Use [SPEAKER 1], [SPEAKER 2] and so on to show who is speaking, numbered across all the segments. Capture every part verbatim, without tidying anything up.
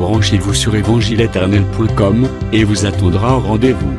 [SPEAKER 1] branchez-vous sur évangile éternel point com, et vous attendra au rendez-vous.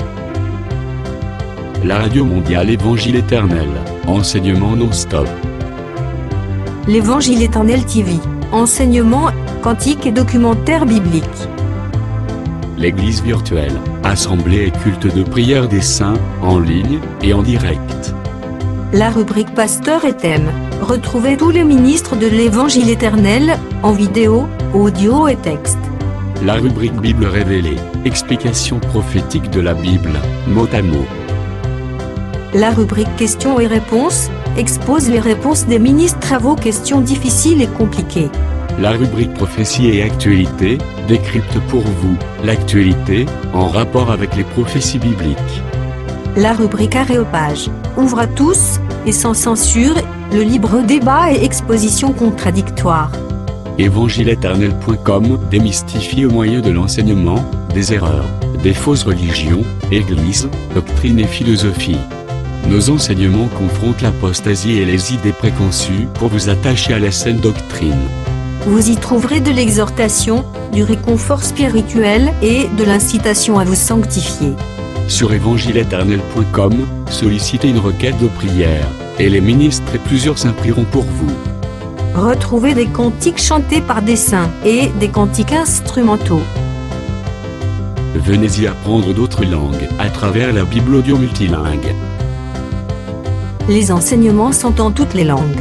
[SPEAKER 1] La radio mondiale Évangile éternel, enseignement non-stop.
[SPEAKER 2] L'Évangile éternel T V, enseignement, cantique et documentaire biblique.
[SPEAKER 1] L'église virtuelle, assemblée et culte de prière des saints, en ligne et en direct.
[SPEAKER 2] La rubrique Pasteur et thème, retrouvez tous les ministres de l'Évangile éternel, en vidéo, audio et texte.
[SPEAKER 1] La rubrique Bible révélée, explication prophétique de la Bible, mot à mot.
[SPEAKER 2] La rubrique questions et réponses, expose les réponses des ministres à vos questions difficiles et compliquées.
[SPEAKER 1] La rubrique prophétie et actualité, décrypte pour vous, l'actualité, en rapport avec les prophéties bibliques.
[SPEAKER 2] La rubrique aréopage, ouvre à tous, et sans censure, le libre débat et exposition contradictoire.
[SPEAKER 1] évangile éternel point com démystifie au moyen de l'enseignement, des erreurs, des fausses religions, églises, doctrines et philosophie. Nos enseignements confrontent l'apostasie et les idées préconçues pour vous attacher à la saine doctrine.
[SPEAKER 2] Vous y trouverez de l'exhortation, du réconfort spirituel et de l'incitation à vous sanctifier.
[SPEAKER 1] Sur évangile éternel point com, sollicitez une requête de prière, et les ministres et plusieurs saints prieront pour vous.
[SPEAKER 2] Retrouvez des cantiques chantés par des saints et des cantiques instrumentaux.
[SPEAKER 1] Venez y apprendre d'autres langues à travers la Bible audio multilingue.
[SPEAKER 2] Les enseignements sont en toutes les langues.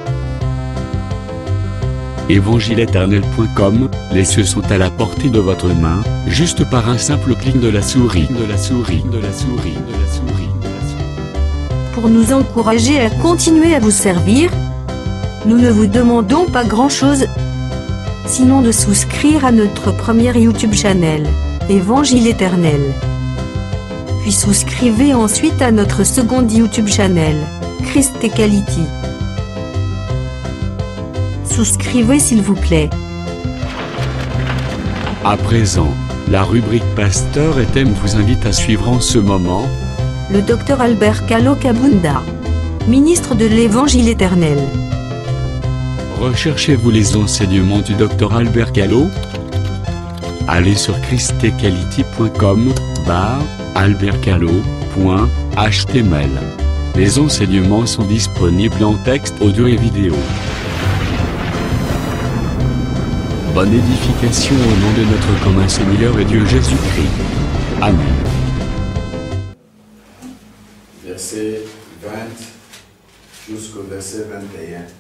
[SPEAKER 1] évangile éternel point com, les cieux sont à la portée de votre main, juste par un simple clic de la souris, de la souris, de la souris, de la souris, de la souris.
[SPEAKER 2] Pour nous encourager à continuer à vous servir, nous ne vous demandons pas grand-chose, sinon de souscrire à notre premier YouTube channel, Évangile éternel. Puis souscrivez ensuite à notre second YouTube channel, Christ Equality. Souscrivez s'il vous plaît.
[SPEAKER 1] À présent, la rubrique Pasteur et thème vous invite à suivre en ce moment
[SPEAKER 2] le docteur Albert Kalo Kabunda, ministre de l'Évangile éternel.
[SPEAKER 1] Recherchez-vous les enseignements du docteur Albert Kalo? Allez sur christ equality point com, barre, albert kalo point h t m l. Les enseignements sont disponibles en texte, audio et vidéo. Bonne édification au nom de notre commun Seigneur et Dieu Jésus-Christ. Amen.
[SPEAKER 3] Verset vingt jusqu'au verset vingt et un.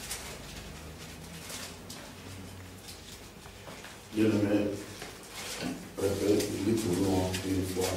[SPEAKER 3] Bien-aimé, lis pour nous une fois.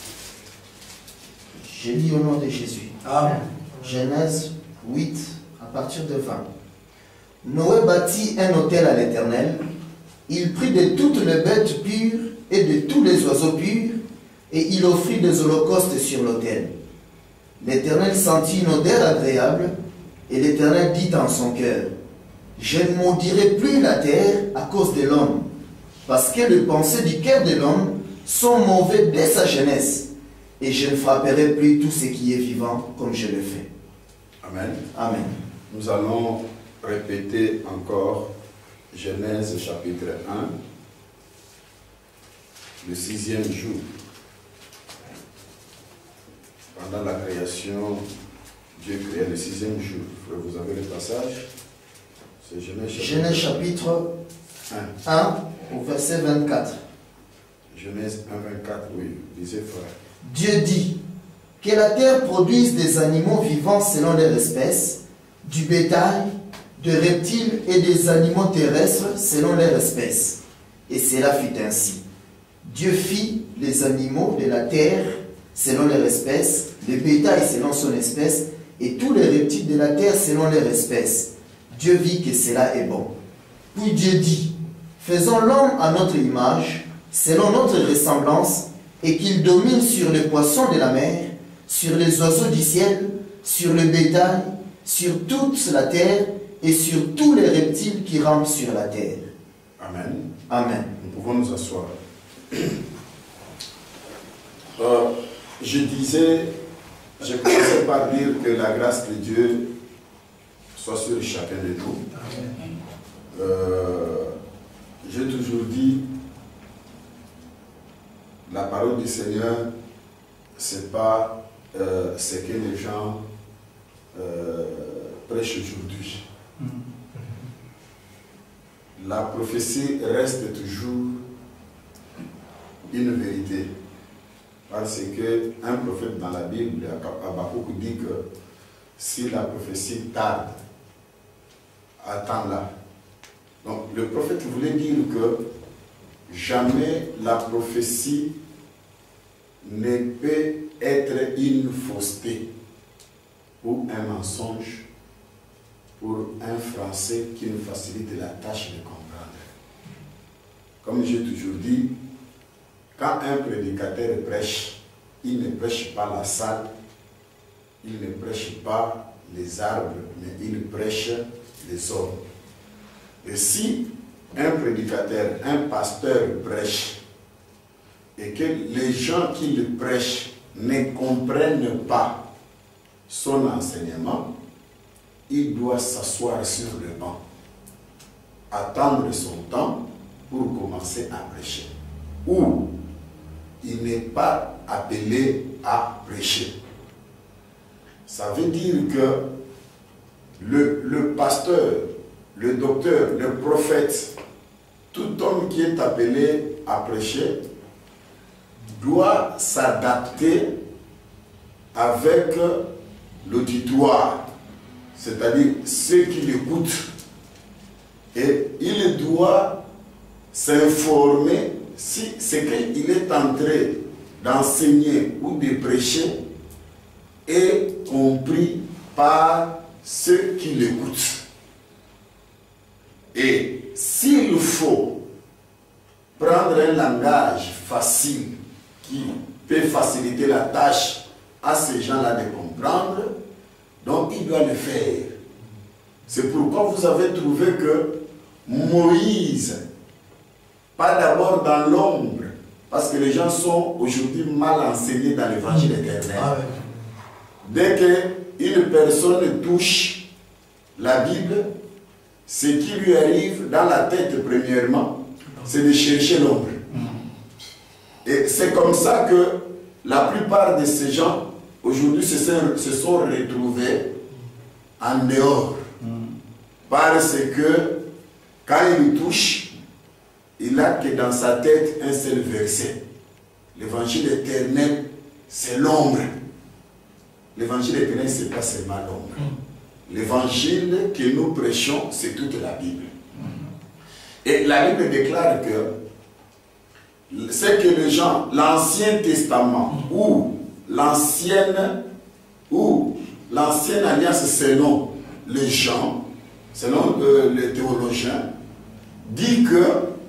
[SPEAKER 4] Je lis au nom de Jésus. Amen. Genèse huit, à partir de vingt. Noé bâtit un autel à l'Éternel. Il prit de toutes les bêtes pures et de tous les oiseaux purs, et il offrit des holocaustes sur l'autel. L'Éternel sentit une odeur agréable, et l'Éternel dit en son cœur, « Je ne maudirai plus la terre à cause de l'homme, parce que les pensées du cœur de l'homme sont mauvaises dès sa jeunesse, et je ne frapperai plus tout ce qui est vivant comme je le fais. »
[SPEAKER 3] Amen.
[SPEAKER 4] Amen.
[SPEAKER 3] Nous allons répéter encore Genèse chapitre un, le sixième jour. Pendant la création, Dieu créa le sixième jour. Vous avez le passage? C'est Genèse chapitre,
[SPEAKER 4] Genèse chapitre
[SPEAKER 3] un.
[SPEAKER 4] un, au verset vingt-quatre.
[SPEAKER 3] Genèse un, vingt-quatre, oui, lisez frère.
[SPEAKER 4] Dieu dit, que la terre produise des animaux vivants selon leur espèce, du bétail, de reptiles et des animaux terrestres selon leur espèce. Et cela fut ainsi. Dieu fit les animaux de la terre selon leur espèce, le bétail selon son espèce, et tous les reptiles de la terre selon leur espèce. Dieu vit que cela est bon. Puis Dieu dit, faisons l'homme à notre image, selon notre ressemblance, et qu'il domine sur les poissons de la mer, sur les oiseaux du ciel, sur le bétail, sur toute la terre, et sur tous les reptiles qui rampent sur la terre.
[SPEAKER 3] Amen.
[SPEAKER 4] Amen.
[SPEAKER 3] Nous pouvons nous asseoir. Euh, je disais, je commençais par dire que la grâce de Dieu soit sur chacun de nous. Euh, J'ai toujours dit la parole du Seigneur, c'est pas euh, ce que les gens euh, prêchent aujourd'hui. La prophétie reste toujours une vérité. Parce qu'un prophète dans la Bible, Habakkuk dit que si la prophétie tarde, attends-la. Donc le prophète voulait dire que jamais la prophétie ne peut être une fausseté ou un mensonge pour un français qui nous facilite la tâche de comprendre. Comme j'ai toujours dit, quand un prédicateur prêche, il ne prêche pas la salle, il ne prêche pas les arbres, mais il prêche les hommes. Et si un prédicateur, un pasteur prêche, et que les gens qui le prêchent ne comprennent pas son enseignement, il doit s'asseoir sur le banc, attendre son temps pour commencer à prêcher. Ou il n'est pas appelé à prêcher. Ça veut dire que le, le pasteur, le docteur, le prophète, tout homme qui est appelé à prêcher doit s'adapter avec l'auditoire, c'est-à-dire ceux qui l'écoutent. Et il doit s'informer si ce qu'il est en train d'enseigner ou de prêcher est compris par ceux qui l'écoutent. Et s'il faut prendre un langage facile qui peut faciliter la tâche à ces gens-là de comprendre, donc il doit le faire. C'est pourquoi vous avez trouvé que Moïse, pas d'abord dans l'ombre, parce que les gens sont aujourd'hui mal enseignés dans l'évangile éternel. Ah ouais. Dès qu'une personne touche la Bible, ce qui lui arrive dans la tête premièrement, c'est de chercher l'ombre. Et c'est comme ça que la plupart de ces gens aujourd'hui se sont, se sont retrouvés en dehors. Parce que quand il touche, il n'a que dans sa tête un seul verset. L'évangile éternel, c'est l'ombre. L'évangile éternel, ce n'est pas seulement l'ombre. L'évangile que nous prêchons, c'est toute la Bible. Et la Bible déclare que c'est que les gens, l'Ancien Testament ou l'ancienne ou l'ancienne alliance selon les gens, selon euh, les théologiens, dit que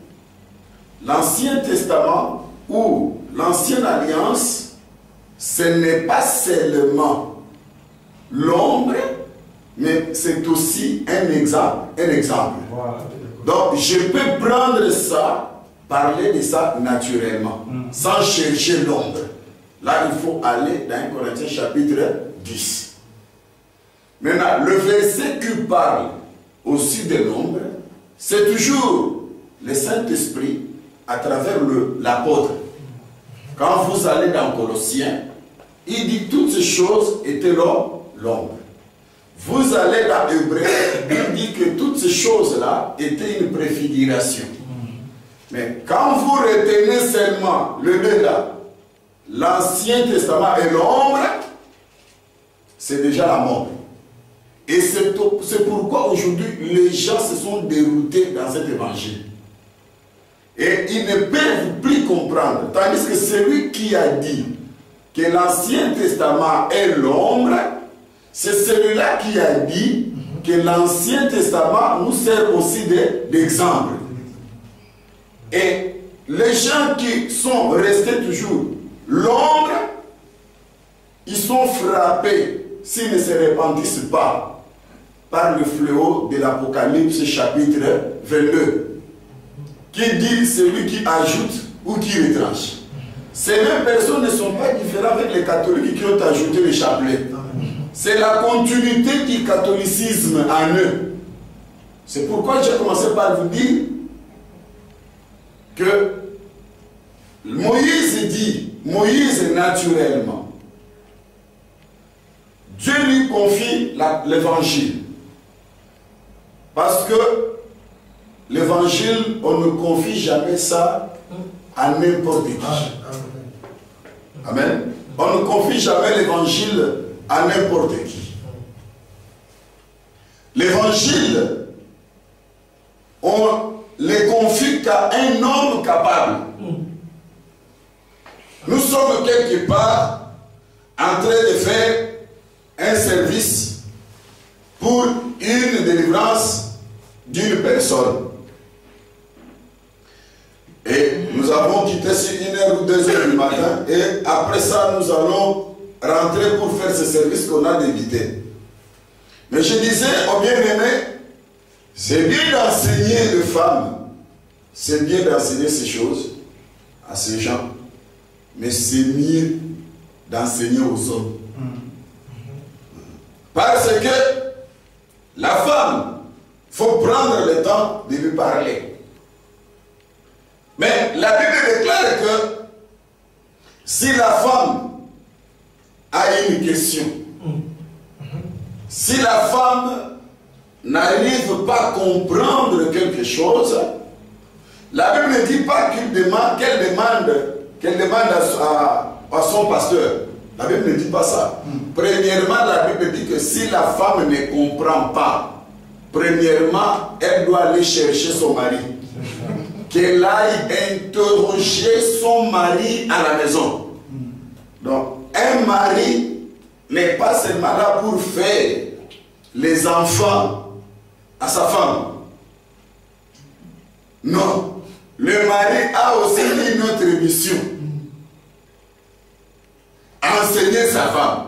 [SPEAKER 3] l'Ancien Testament ou l'ancienne alliance, ce n'est pas seulement l'ombre, mais c'est aussi un exemple. Un exemple. Donc je peux prendre ça, parler de ça naturellement, mm. sans chercher l'ombre. Là, il faut aller dans un Corinthiens chapitre dix. Maintenant, le verset qui parle aussi de l'ombre, c'est toujours le Saint-Esprit à travers l'apôtre. Quand vous allez dans Colossiens, il dit toutes ces choses étaient l'ombre. Vous allez dans Hébreu, il dit que toutes ces choses-là étaient une préfiguration. Mais quand vous retenez seulement le deux là, l'Ancien Testament et l'ombre, c'est déjà la mort. Et c'est pourquoi aujourd'hui les gens se sont déroutés dans cet évangile. Et ils ne peuvent plus comprendre. Tandis que celui qui a dit que l'Ancien Testament est l'ombre, c'est celui-là qui a dit que l'Ancien Testament nous sert aussi d'exemple. Et les gens qui sont restés toujours l'ombre, ils sont frappés s'ils ne se repentissent pas par le fléau de l'Apocalypse chapitre vingt-deux, qui dit celui qui ajoute ou qui retranche. Ces mêmes personnes ne sont pas différentes avec les catholiques qui ont ajouté le chapelet. C'est la continuité du catholicisme en eux. C'est pourquoi j'ai commencé par vous dire que Moïse dit, Moïse naturellement, Dieu lui confie l'évangile. Parce que l'évangile, on ne confie jamais ça à n'importe qui. Amen. On ne confie jamais l'évangile à n'importe qui. L'évangile, on les confie qu'à un homme capable. Nous sommes quelque part en train de faire un service pour une délivrance d'une personne. Et nous avons quitté sur une heure ou deux heures du matin et après ça nous allons rentrer pour faire ce service qu'on a d'éviter. Mais je disais aux bien-aimés, c'est bien d'enseigner les femmes, c'est bien d'enseigner ces choses à ces gens, mais c'est mieux d'enseigner aux hommes. Parce que la femme, il faut prendre le temps de lui parler. Mais la Bible déclare que si la femme a une question, si la femme n'arrive pas à comprendre quelque chose, la Bible ne dit pas qu'elle demande, qu'elle demande, qu'elle demande à, à, à son pasteur. La Bible ne dit pas ça. Mm. Premièrement, la Bible dit que si la femme ne comprend pas, premièrement, elle doit aller chercher son mari. Qu'elle aille interroger son mari à la maison. Mm. Donc, un mari n'est pas seulement là pour faire les enfants à sa femme. Non. Le mari a aussi une autre mission. Enseigner sa femme.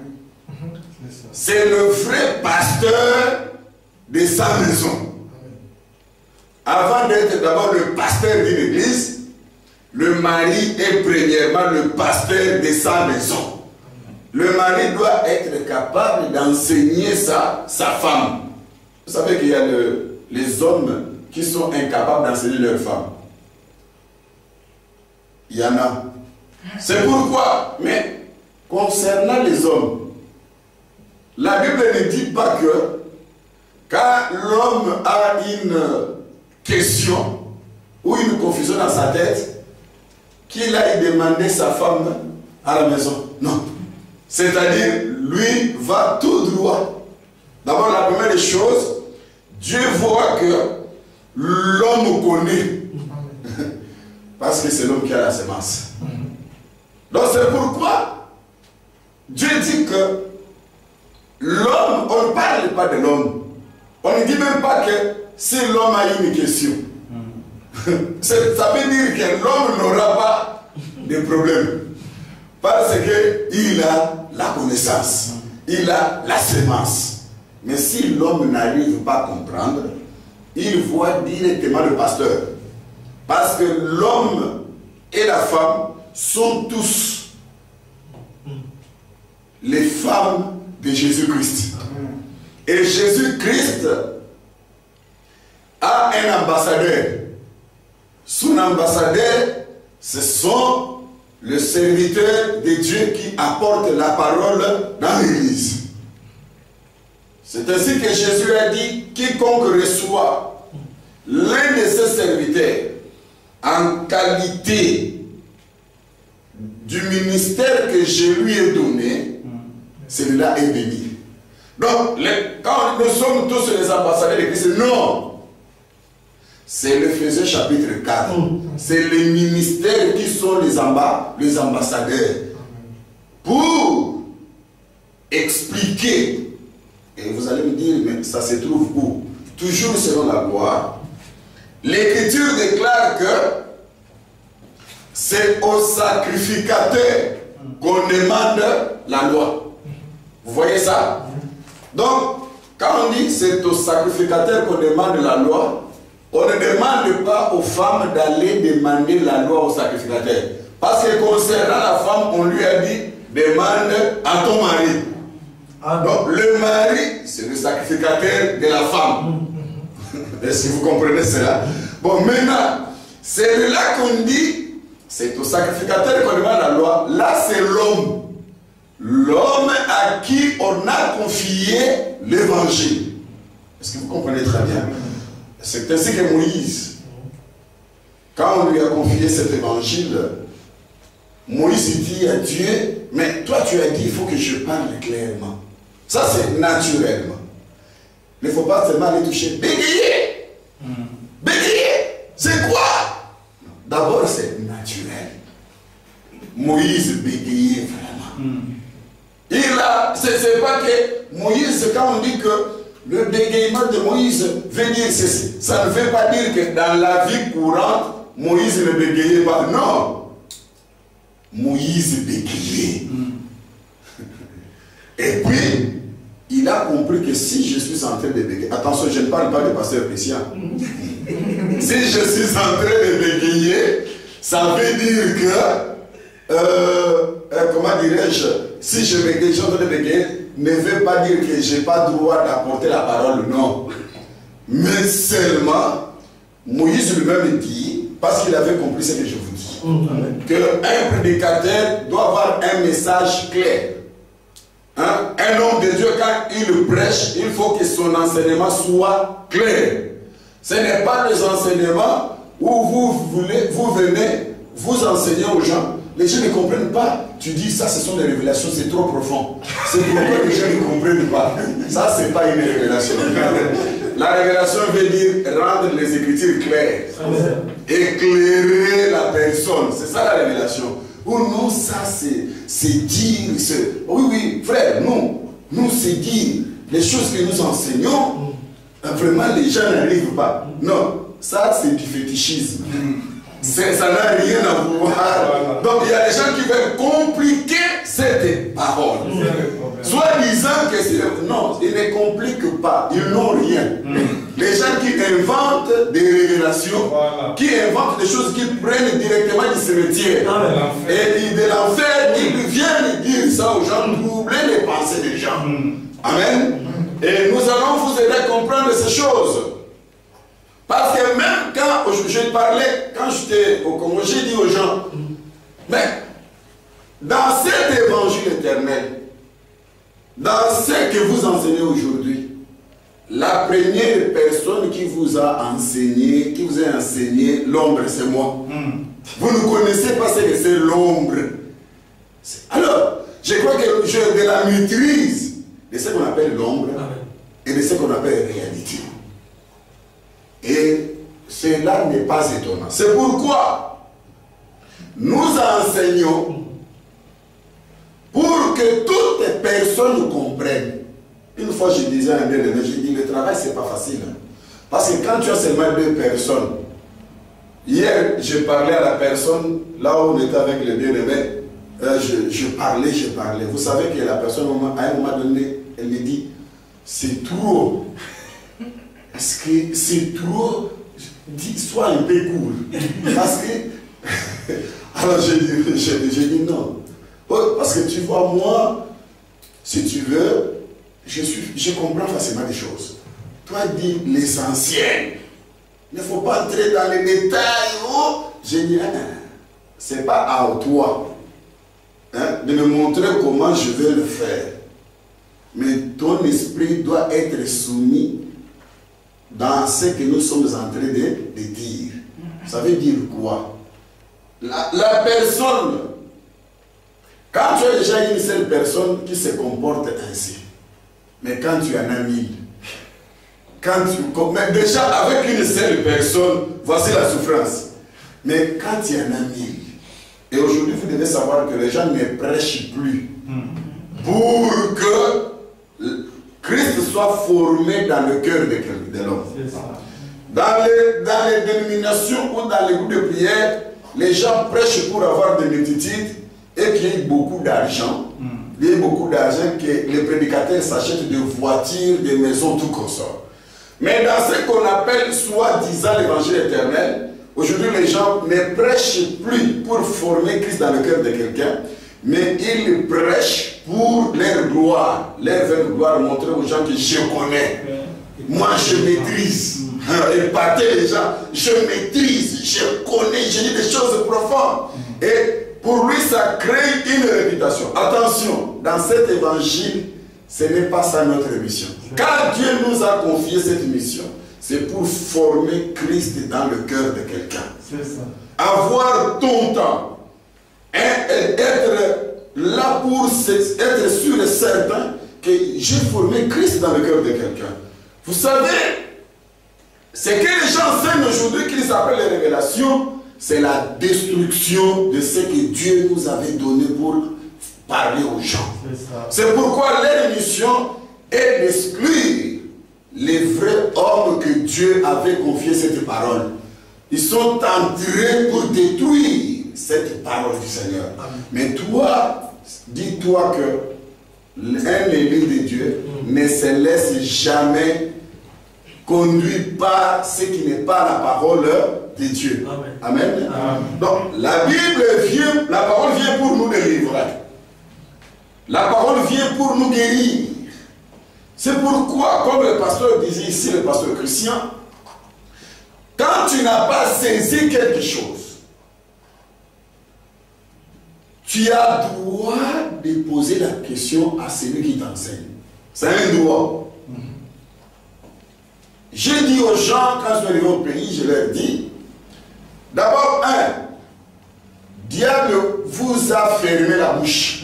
[SPEAKER 3] C'est le vrai pasteur de sa maison. Avant d'être d'abord le pasteur d'une église, le mari est premièrement le pasteur de sa maison. Le mari doit être capable d'enseigner sa, sa femme. Vous savez qu'il y a le, les hommes qui sont incapables d'enseigner leur femme. Il y en a. C'est pourquoi, mais concernant les hommes, la Bible ne dit pas que quand l'homme a une question ou une confusion dans sa tête, qu'il aille demander sa femme à la maison. Non. C'est-à-dire, lui va tout droit. D'abord, la première des choses, Dieu voit que l'homme connaît. Parce que c'est l'homme qui a la semence. Donc c'est pourquoi Dieu dit que l'homme, on ne parle pas de l'homme. On ne dit même pas que si l'homme a une question. Ça veut dire que l'homme n'aura pas de problème. Parce qu'il a la connaissance. Il a la semence. Mais si l'homme n'arrive pas à comprendre, il voit directement le pasteur. Parce que l'homme et la femme sont tous les femmes de Jésus-Christ. Et Jésus-Christ a un ambassadeur. Son ambassadeur, ce sont les serviteurs de Dieu qui apportent la parole dans l'Église. C'est ainsi que Jésus a dit, quiconque reçoit l'un de ses serviteurs en qualité du ministère que je lui ai donné, celui-là est béni. Donc, les, quand nous sommes tous les ambassadeurs de Christ, non. C'est l'Éphésiens chapitre quatre. C'est les ministères qui sont les, amba, les ambassadeurs. Pour expliquer. Et vous allez me dire, mais ça se trouve où? Toujours selon la loi. L'Écriture déclare que c'est au sacrificateur qu'on demande la loi. Vous voyez ça? Donc, quand on dit c'est au sacrificateur qu'on demande la loi, on ne demande pas aux femmes d'aller demander la loi au sacrificateur. Parce que concernant la femme, on lui a dit, demande à ton mari. Ah, donc, le mari, c'est le sacrificateur de la femme. Est-ce que vous comprenez cela? Bon, maintenant, c'est là qu'on dit, C'est au sacrificateur qu'on demande la loi. Là, c'est l'homme. L'homme à qui on a confié l'évangile. Est-ce que vous comprenez très bien? C'est ainsi que Moïse, quand on lui a confié cet évangile, Moïse dit à Dieu, mais toi tu as dit, il faut que je parle clairement. Ça c'est naturellement. Il ne faut pas seulement aller toucher. Bégayer! Bégayer! C'est quoi? D'abord c'est naturel. Moïse bégayait vraiment. Il a, c'est pas que Moïse, quand on dit que le bégayement de Moïse veut dire ceci, ça ne veut pas dire que dans la vie courante, Moïse ne bégayait pas. Non. Moïse bégayait. Et puis, il a compris que si je suis en train de bégayer, attention, je ne parle pas de pasteur Christian. Si je suis en train de bégayer, ça veut dire que, euh, euh, comment dirais-je, si je bégaye, je suis en train de bégayer, ne veut pas dire que je n'ai pas droit d'apporter la parole, non. Mais seulement, Moïse lui-même dit, parce qu'il avait compris ce que je vous dis, mmh. qu'un prédicateur doit avoir un message clair. Hein? Un homme de Dieu, quand il prêche, il faut que son enseignement soit clair. Ce n'est pas les enseignements où vous, voulez, vous venez, vous enseignez aux gens. Les gens ne comprennent pas. Tu dis, ça, ce sont des révélations, c'est trop profond. C'est pourquoi les gens ne comprennent pas. Ça, ce n'est pas une révélation. La révélation veut dire rendre les Écritures claires. Éclairer la personne. C'est ça la révélation. Ou non, ça, c'est dire. Oui, oui, frère, nous, nous, c'est dire les choses que nous enseignons. Vraiment, les gens n'arrivent pas. Non, ça, c'est du fétichisme. Ça n'a rien à voir. Donc il y a des gens qui veulent compliquer cette parole. Soit disant que c'est... Non, ils ne compliquent pas. Ils n'ont rien. Les gens qui inventent des révélations, qui inventent des choses qu'ils prennent directement du cimetière. Et de l'enfer, ils viennent dire ça aux gens, troubler les pensées des gens. Amen. Et nous allons vous aider à comprendre ces choses. Parce que même quand je parlais, quand j'étais au Congo, j'ai dit aux gens, mais dans cet évangile éternel, dans ce que vous enseignez aujourd'hui, la première personne qui vous a enseigné, qui vous a enseigné l'ombre, c'est moi. Mm. Vous ne connaissez pas ce que c'est l'ombre. Alors, je crois que j'ai de la maîtrise de ce qu'on appelle l'ombre et de ce qu'on appelle réalité. Et cela n'est pas étonnant. C'est pourquoi nous enseignons pour que toutes les personnes comprennent. Une fois, je disais à un bien-aimé, j'ai dit, le travail, ce n'est pas facile. Parce que quand tu as seulement deux personnes, hier, je parlais à la personne, là où on était avec le bien-aimé, euh, je, je parlais, je parlais. Vous savez que la personne, à un moment donné, elle me dit, c'est trop. Parce que c'est trop, dis, sois un peu cool. Parce que, alors j'ai dit, j'ai dit non. Parce que tu vois, moi, si tu veux, je, suis, je comprends facilement les choses. Toi, dis l'essentiel. Il ne faut pas entrer dans les détails. Oh, j'ai dit, ah, c'est pas à toi hein, de me montrer comment je vais le faire. Mais ton esprit doit être soumis dans ce que nous sommes en train de, de dire. Ça veut dire quoi? La, la personne, quand tu as déjà une seule personne qui se comporte ainsi, mais quand tu en as mille, quand tu, mais déjà avec une seule personne, voici la souffrance. Mais quand il y en a mille, et aujourd'hui vous devez savoir que les gens ne prêchent plus pour que Christ soit formé dans le cœur de, de l'homme. Dans les, dans les dénominations ou dans les groupes de prière, les gens prêchent pour avoir des multitudes et qu'il y ait beaucoup d'argent. Mm. Il y ait beaucoup d'argent, que les prédicateurs s'achètent des voitures, des maisons, tout comme ça. Mais dans ce qu'on appelle soi-disant l'évangile éternel, aujourd'hui les gens ne prêchent plus pour former Christ dans le cœur de quelqu'un, mais ils prêchent pour leur gloire, leur vraie gloire, montrer aux gens que je connais. Moi je maîtrise. Épater les gens, je maîtrise, je connais, je dis des choses profondes. Et pour lui, ça crée une réputation. Attention, dans cet évangile, ce n'est pas ça notre mission. Car Dieu nous a confié cette mission, c'est pour former Christ dans le cœur de quelqu'un.
[SPEAKER 5] C'est ça.
[SPEAKER 3] Avoir ton temps, et être là pour être sûr et certain que j'ai formé Christ dans le cœur de quelqu'un. Vous savez, ce que les gens enseignent aujourd'hui, qu'ils appellent les révélations, c'est la destruction de ce que Dieu nous avait donné pour parler aux gens. C'est pourquoi leur mission est d'exclure les vrais hommes que Dieu avait confié cette parole. Ils sont entrés pour détruire cette parole du Seigneur. Amen. Mais toi, dis-toi que un élu de Dieu mm. ne se laisse jamais conduire par ce qui n'est pas la parole de Dieu. Amen. Amen. Amen. Donc, la Bible vient, la parole vient pour nous délivrer. La parole vient pour nous guérir. C'est pourquoi, comme le pasteur disait ici, le pasteur Christian, quand tu n'as pas saisi quelque chose, tu as droit de poser la question à celui qui t'enseigne. C'est un droit. J'ai dit aux gens, quand je suis arrivé au pays, je leur dis, d'abord, un, diable vous a fermé la bouche.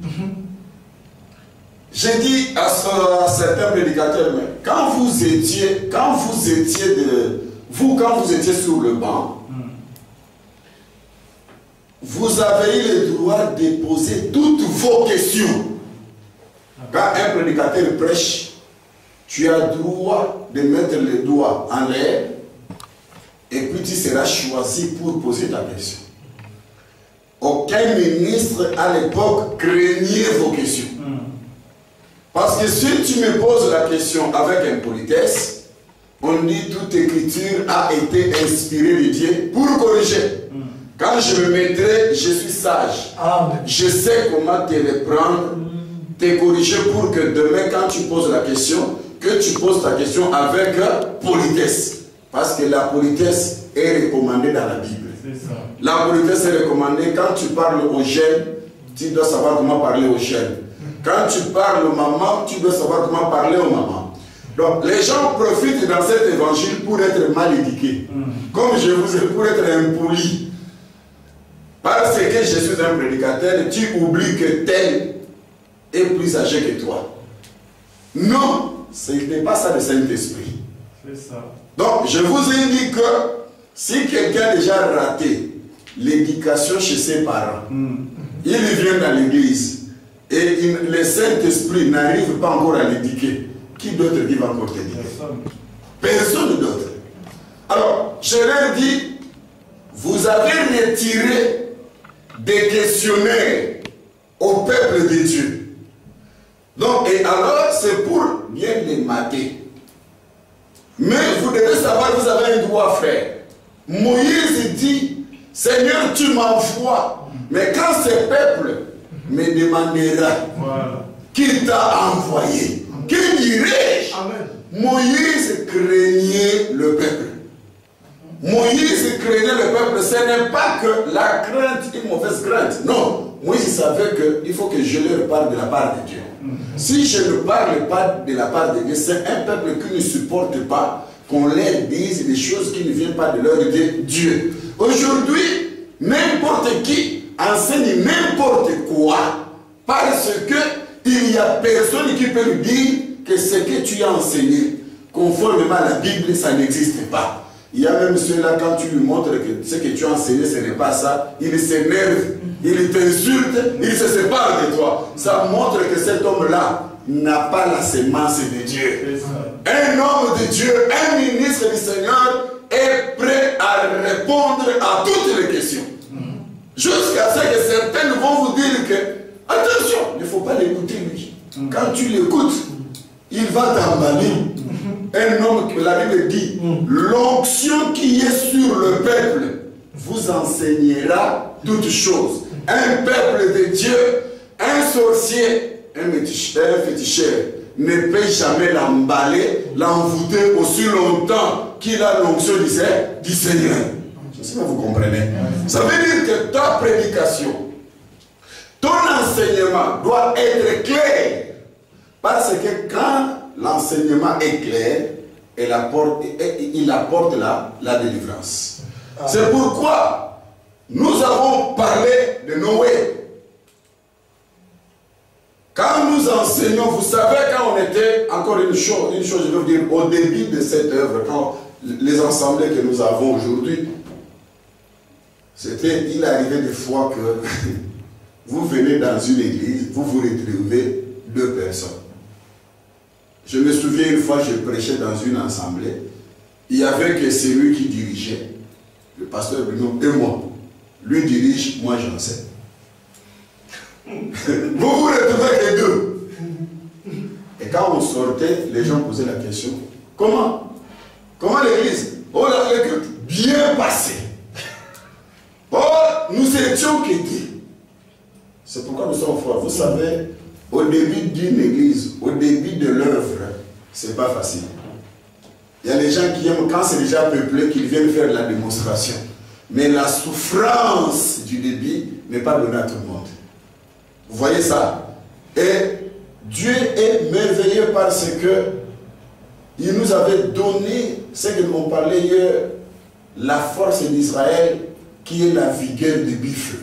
[SPEAKER 3] J'ai dit à, ce, à certains prédicateurs, mais quand vous étiez, quand vous étiez de, vous, quand vous étiez sur le banc, mm. vous avez eu le droit de poser toutes vos questions. Quand un prédicateur prêche, tu as le droit de mettre les doigts en l'air et puis tu seras choisi pour poser ta question. Aucun ministre à l'époque craignait vos questions. Mm. Parce que si tu me poses la question avec impolitesse, on dit toute écriture a été inspirée de Dieu pour corriger. Mm. Quand je me mettrai, je suis sage. Amen. Je sais comment te reprendre, mm. te corriger pour que demain, quand tu poses la question, que tu poses ta question avec politesse. Parce que la politesse est recommandée dans la Bible. Ça. La politesse est recommandée quand tu parles aux jeunes, tu dois savoir comment parler aux jeunes. Quand tu parles aux mamans, tu dois savoir comment parler aux mamans. Donc, les gens profitent dans cet évangile pour être mal éduqués. Mm. Comme je vous ai dit, pour être impoli. Parce que je suis un prédicateur, tu oublies que tel est plus âgé que toi. Non, ce n'est pas ça le Saint-Esprit. C'est ça. Donc, je vous ai dit que si quelqu'un a déjà raté l'éducation chez ses parents, mm. il vient dans l'église, et il, le Saint-Esprit n'arrive pas encore à l'éduquer, qui d'autre qui va encore te dire? Personne d'autre. Alors, je leur dis, vous avez retiré des questionnaires au peuple de Dieu. Donc, et alors, c'est pour bien les mater. Mais vous devez savoir, vous avez un droit à faire. Moïse dit, Seigneur, tu m'envoies. Mais quand ce peuple me demandera voilà. Qui t'a envoyé, qui dirais-je? Moïse craignait le peuple. Moïse craignait le peuple. Ce n'est pas que la crainte, une mauvaise crainte. Non, Moïse savait qu'il faut que je leur parle de la part de Dieu. Mm-hmm. Si je ne parle pas de la part de Dieu, c'est un peuple qui ne supporte pas qu'on leur dise des choses qui ne viennent pas de leur Dieu. Aujourd'hui, n'importe qui enseigne n'importe quoi parce qu'il n'y a personne qui peut lui dire que ce que tu as enseigné, conformément à la Bible, ça n'existe pas. Il y a même ceux-là, quand tu lui montres que ce que tu as enseigné, ce n'est pas ça, il s'énerve, il t'insulte, il se sépare de toi. Ça montre que cet homme-là n'a pas la sémence de Dieu. Un homme de Dieu, un ministre du Seigneur est prêt à répondre à toutes les questions. Jusqu'à ce que certains vont vous dire que, attention, il ne faut pas l'écouter lui. Quand tu l'écoutes, il va t'emballer. Un homme, la Bible dit, l'onction qui est sur le peuple vous enseignera toutes choses. Un peuple de Dieu, un sorcier, un féticheur ne peut jamais l'emballer, l'envoûter aussi longtemps qu'il a l'onction du Seigneur. Si vous comprenez. Ça veut dire que ta prédication, ton enseignement doit être clair. Parce que quand l'enseignement est clair, il apporte, il apporte la, la délivrance. Ah. C'est pourquoi nous avons parlé de Noé. Quand nous enseignons, vous savez, quand on était, encore une chose, une chose, je veux vous dire, au début de cette œuvre, quand les assemblées que nous avons aujourd'hui, c'était, il arrivait des fois que vous venez dans une église, vous vous retrouvez deux personnes. Je me souviens une fois, je prêchais dans une assemblée, il n'y avait que celui qui dirigeait, le pasteur Bruno et moi. Lui dirige, moi j'enseigne. Vous vous retrouvez les deux. Et quand on sortait, les gens posaient la question, comment Comment l'église? Oh, la culte bien passé. Oh, nous étions quittés. C'est pourquoi nous sommes forts. Vous savez, au début d'une église, au début de l'œuvre, c'est pas facile. Il y a des gens qui aiment, quand c'est déjà peuplé, qu'ils viennent faire de la démonstration. Mais la souffrance du début n'est pas donnée à tout le monde. Vous voyez ça? Et Dieu est merveilleux parce que il nous avait donné, ce que nous parlait hier, la force d'Israël qui est la vigueur du bif.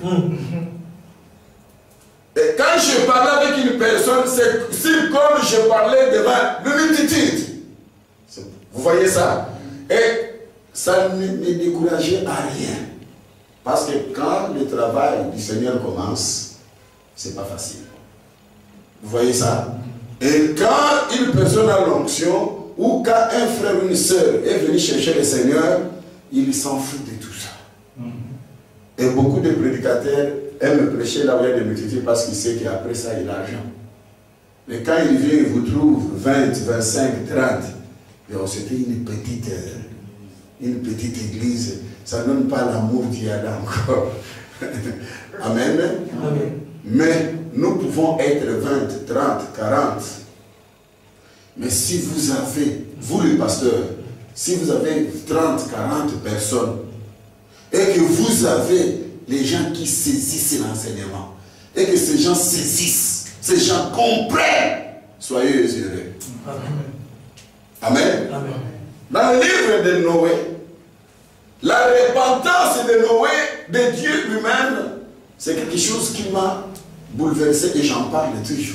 [SPEAKER 3] Et quand je parlais avec une personne, c'est comme je parlais devant une multitude. Vous voyez ça? Et ça ne me décourageait à rien. Parce que quand le travail du Seigneur commence, c'est pas facile. Vous voyez ça? Et quand une personne a l'onction, ou quand un frère ou une sœur est venu chercher le Seigneur, il s'en fout de tout ça. Et beaucoup de prédicateurs aiment prêcher là où il y a des multitudes parce qu'ils savent qu'après ça, il a l'argent. Mais quand il vient, il vous trouve vingt, vingt-cinq, trente. C'était une petite, une petite église. Ça ne donne pas l'amour d'y aller encore. Amen. Amen. Mais nous pouvons être vingt, trente, quarante. Mais si vous avez, vous le pasteur, si vous avez trente, quarante personnes, et que vous avez les gens qui saisissent l'enseignement, et que ces gens saisissent, ces gens comprennent, soyez heureux. Amen. Amen. Amen. Dans le livre de Noé, la repentance de Noé, de Dieu lui-même, c'est quelque chose qui m'a bouleversé et j'en parle toujours.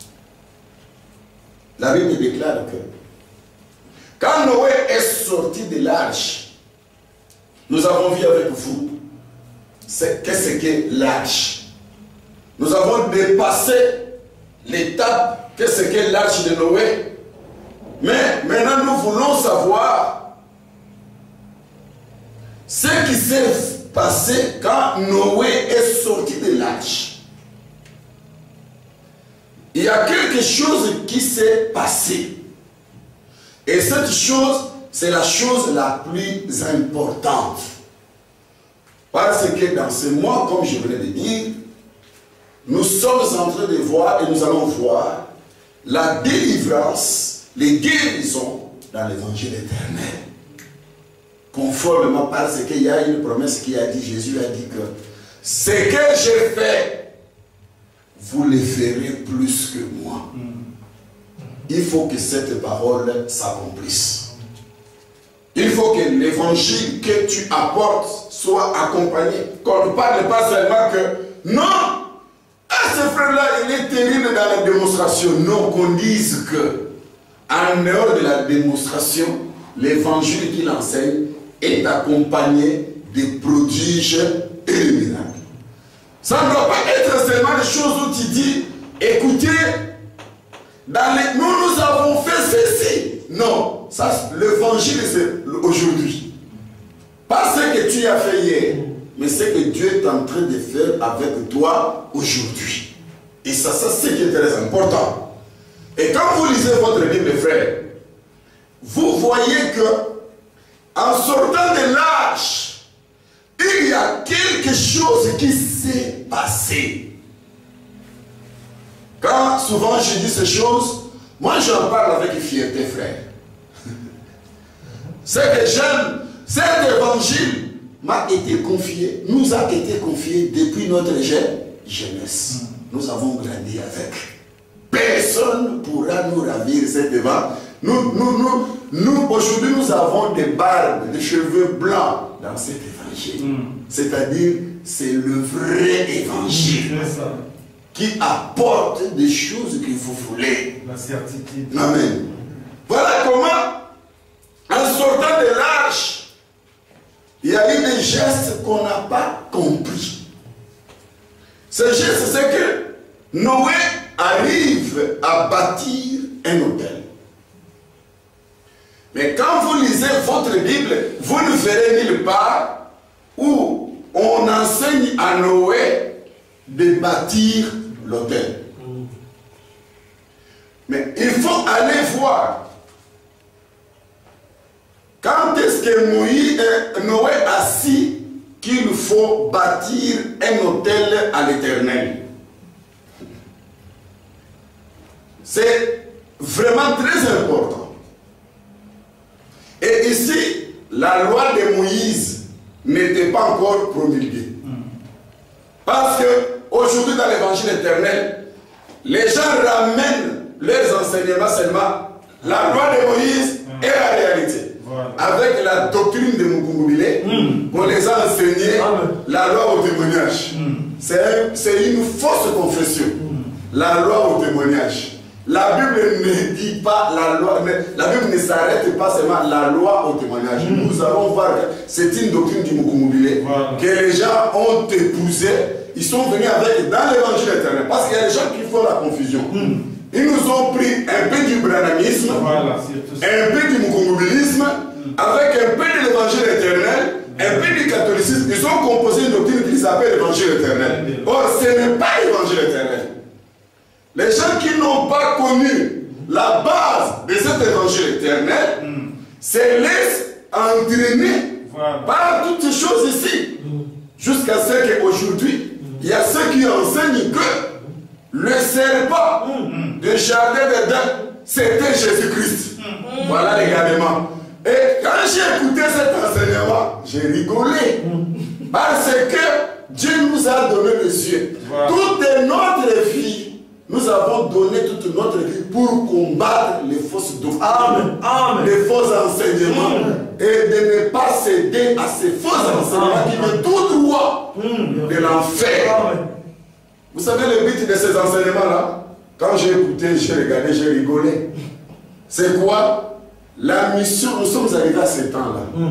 [SPEAKER 3] La Bible déclare que quand Noé est sorti de l'arche, nous avons vu avec vous qu'est-ce que l'arche. Nous avons dépassé l'étape qu'est-ce que l'arche de Noé. Mais maintenant nous voulons savoir ce qui s'est passé quand Noé est sorti de l'arche. Il y a quelque chose qui s'est passé. Et cette chose, c'est la chose la plus importante. Parce que dans ce mois, comme je venais de dire, nous sommes en train de voir et nous allons voir la délivrance, les guérisons dans l'évangile éternel. Conformément parce qu'il y a une promesse qui a dit, Jésus a dit que ce que j'ai fait, vous le ferez plus que moi. Il faut que cette parole s'accomplisse. Il faut que l'évangile que tu apportes soit accompagné. Qu'on ne parle pas seulement que non, ah, ce frère-là, il est terrible dans la démonstration. Non, qu'on dise que en dehors de la démonstration, l'évangile qu'il enseigne est accompagné des prodiges et des miracles. Ça ne doit pas être seulement des choses où tu dis, écoutez, dans les, nous, nous avons fait ceci. Non, l'évangile c'est aujourd'hui. Pas ce que tu as fait hier, mais ce que Dieu est en train de faire avec toi aujourd'hui. Et ça, ça c'est ce qui est très important. Et quand vous lisez votre livre, frère, vous voyez que en sortant de l'âge, il y a quelque chose qui s'est passé. Quand souvent je dis ces choses, moi j'en parle avec fierté, frère. C'est que j'aime cet évangile m'a été confié, nous a été confié depuis notre jeunesse. Nous avons grandi avec. Personne ne pourra nous ravir cet évangile. Nous, nous, nous, nous aujourd'hui, nous avons des barbes, des cheveux blancs dans cet évangile. Mm. C'est-à-dire, c'est le vrai évangile mm. qui apporte des choses que vous voulez.
[SPEAKER 5] La certitude.
[SPEAKER 3] Amen. Voilà comment, en sortant de l'arche, il y a eu des gestes qu'on n'a pas compris. Ces gestes, c'est que Noé arrive à bâtir un hôtel. Mais quand vous lisez votre Bible, vous ne verrez nulle part où on enseigne à Noé de bâtir l'hôtel. Mais il faut aller voir. Quand est-ce que Moïse, Noé a su qu'il faut bâtir un hôtel à l'Éternel? C'est vraiment très important. Et ici, la loi de Moïse n'était pas encore promulguée. Parce que aujourd'hui dans l'évangile éternel, les gens ramènent leurs enseignements seulement la loi de Moïse et la réalité. Voilà. Avec la doctrine de Mukungubilé, mm. on les a enseigné Amen. La loi au témoignage. Mm. C'est une fausse confession. Mm. La loi au témoignage. La Bible ne dit pas la loi, la Bible ne s'arrête pas seulement à la loi au témoignage. Mm. Nous allons voir que c'est une doctrine du Mukungubilé voilà. que les gens ont épousé. Ils sont venus avec dans l'évangile éternel. Parce qu'il y a des gens qui font la confusion. Mm. Ils nous ont pris un peu du branhamisme, voilà, un peu du mukungubilisme, mm. avec un peu de l'évangile éternel, mm. un peu du catholicisme. Ils ont composé une doctrine qu'ils appellent l'évangile éternel. Mm. Or, ce n'est pas l'évangile éternel. Les gens qui n'ont pas connu la base de cet évangile éternel mm. se laissent entraîner voilà. par toutes ces choses ici. Mm. Jusqu'à ce qu'aujourd'hui, il y a ceux qui enseignent que le serpent mm. de jardin d'Éden, c'était Jésus-Christ. Mm. Voilà l'également. Et quand j'ai écouté cet enseignement, j'ai rigolé. Mm. Parce que Dieu nous a donné les yeux. Voilà. Toute notre vie, nous avons donné toute notre vie pour combattre les fausses doctrines, Amen. Amen. Les faux enseignements, mm. et de ne pas céder à ces faux enseignements Amen. Qui viennent tout droit mm. de l'enfer. Vous savez le but de ces enseignements-là? Quand j'ai écouté, j'ai regardé, j'ai rigolé. C'est quoi? La mission, nous sommes arrivés à ce temps-là, mm.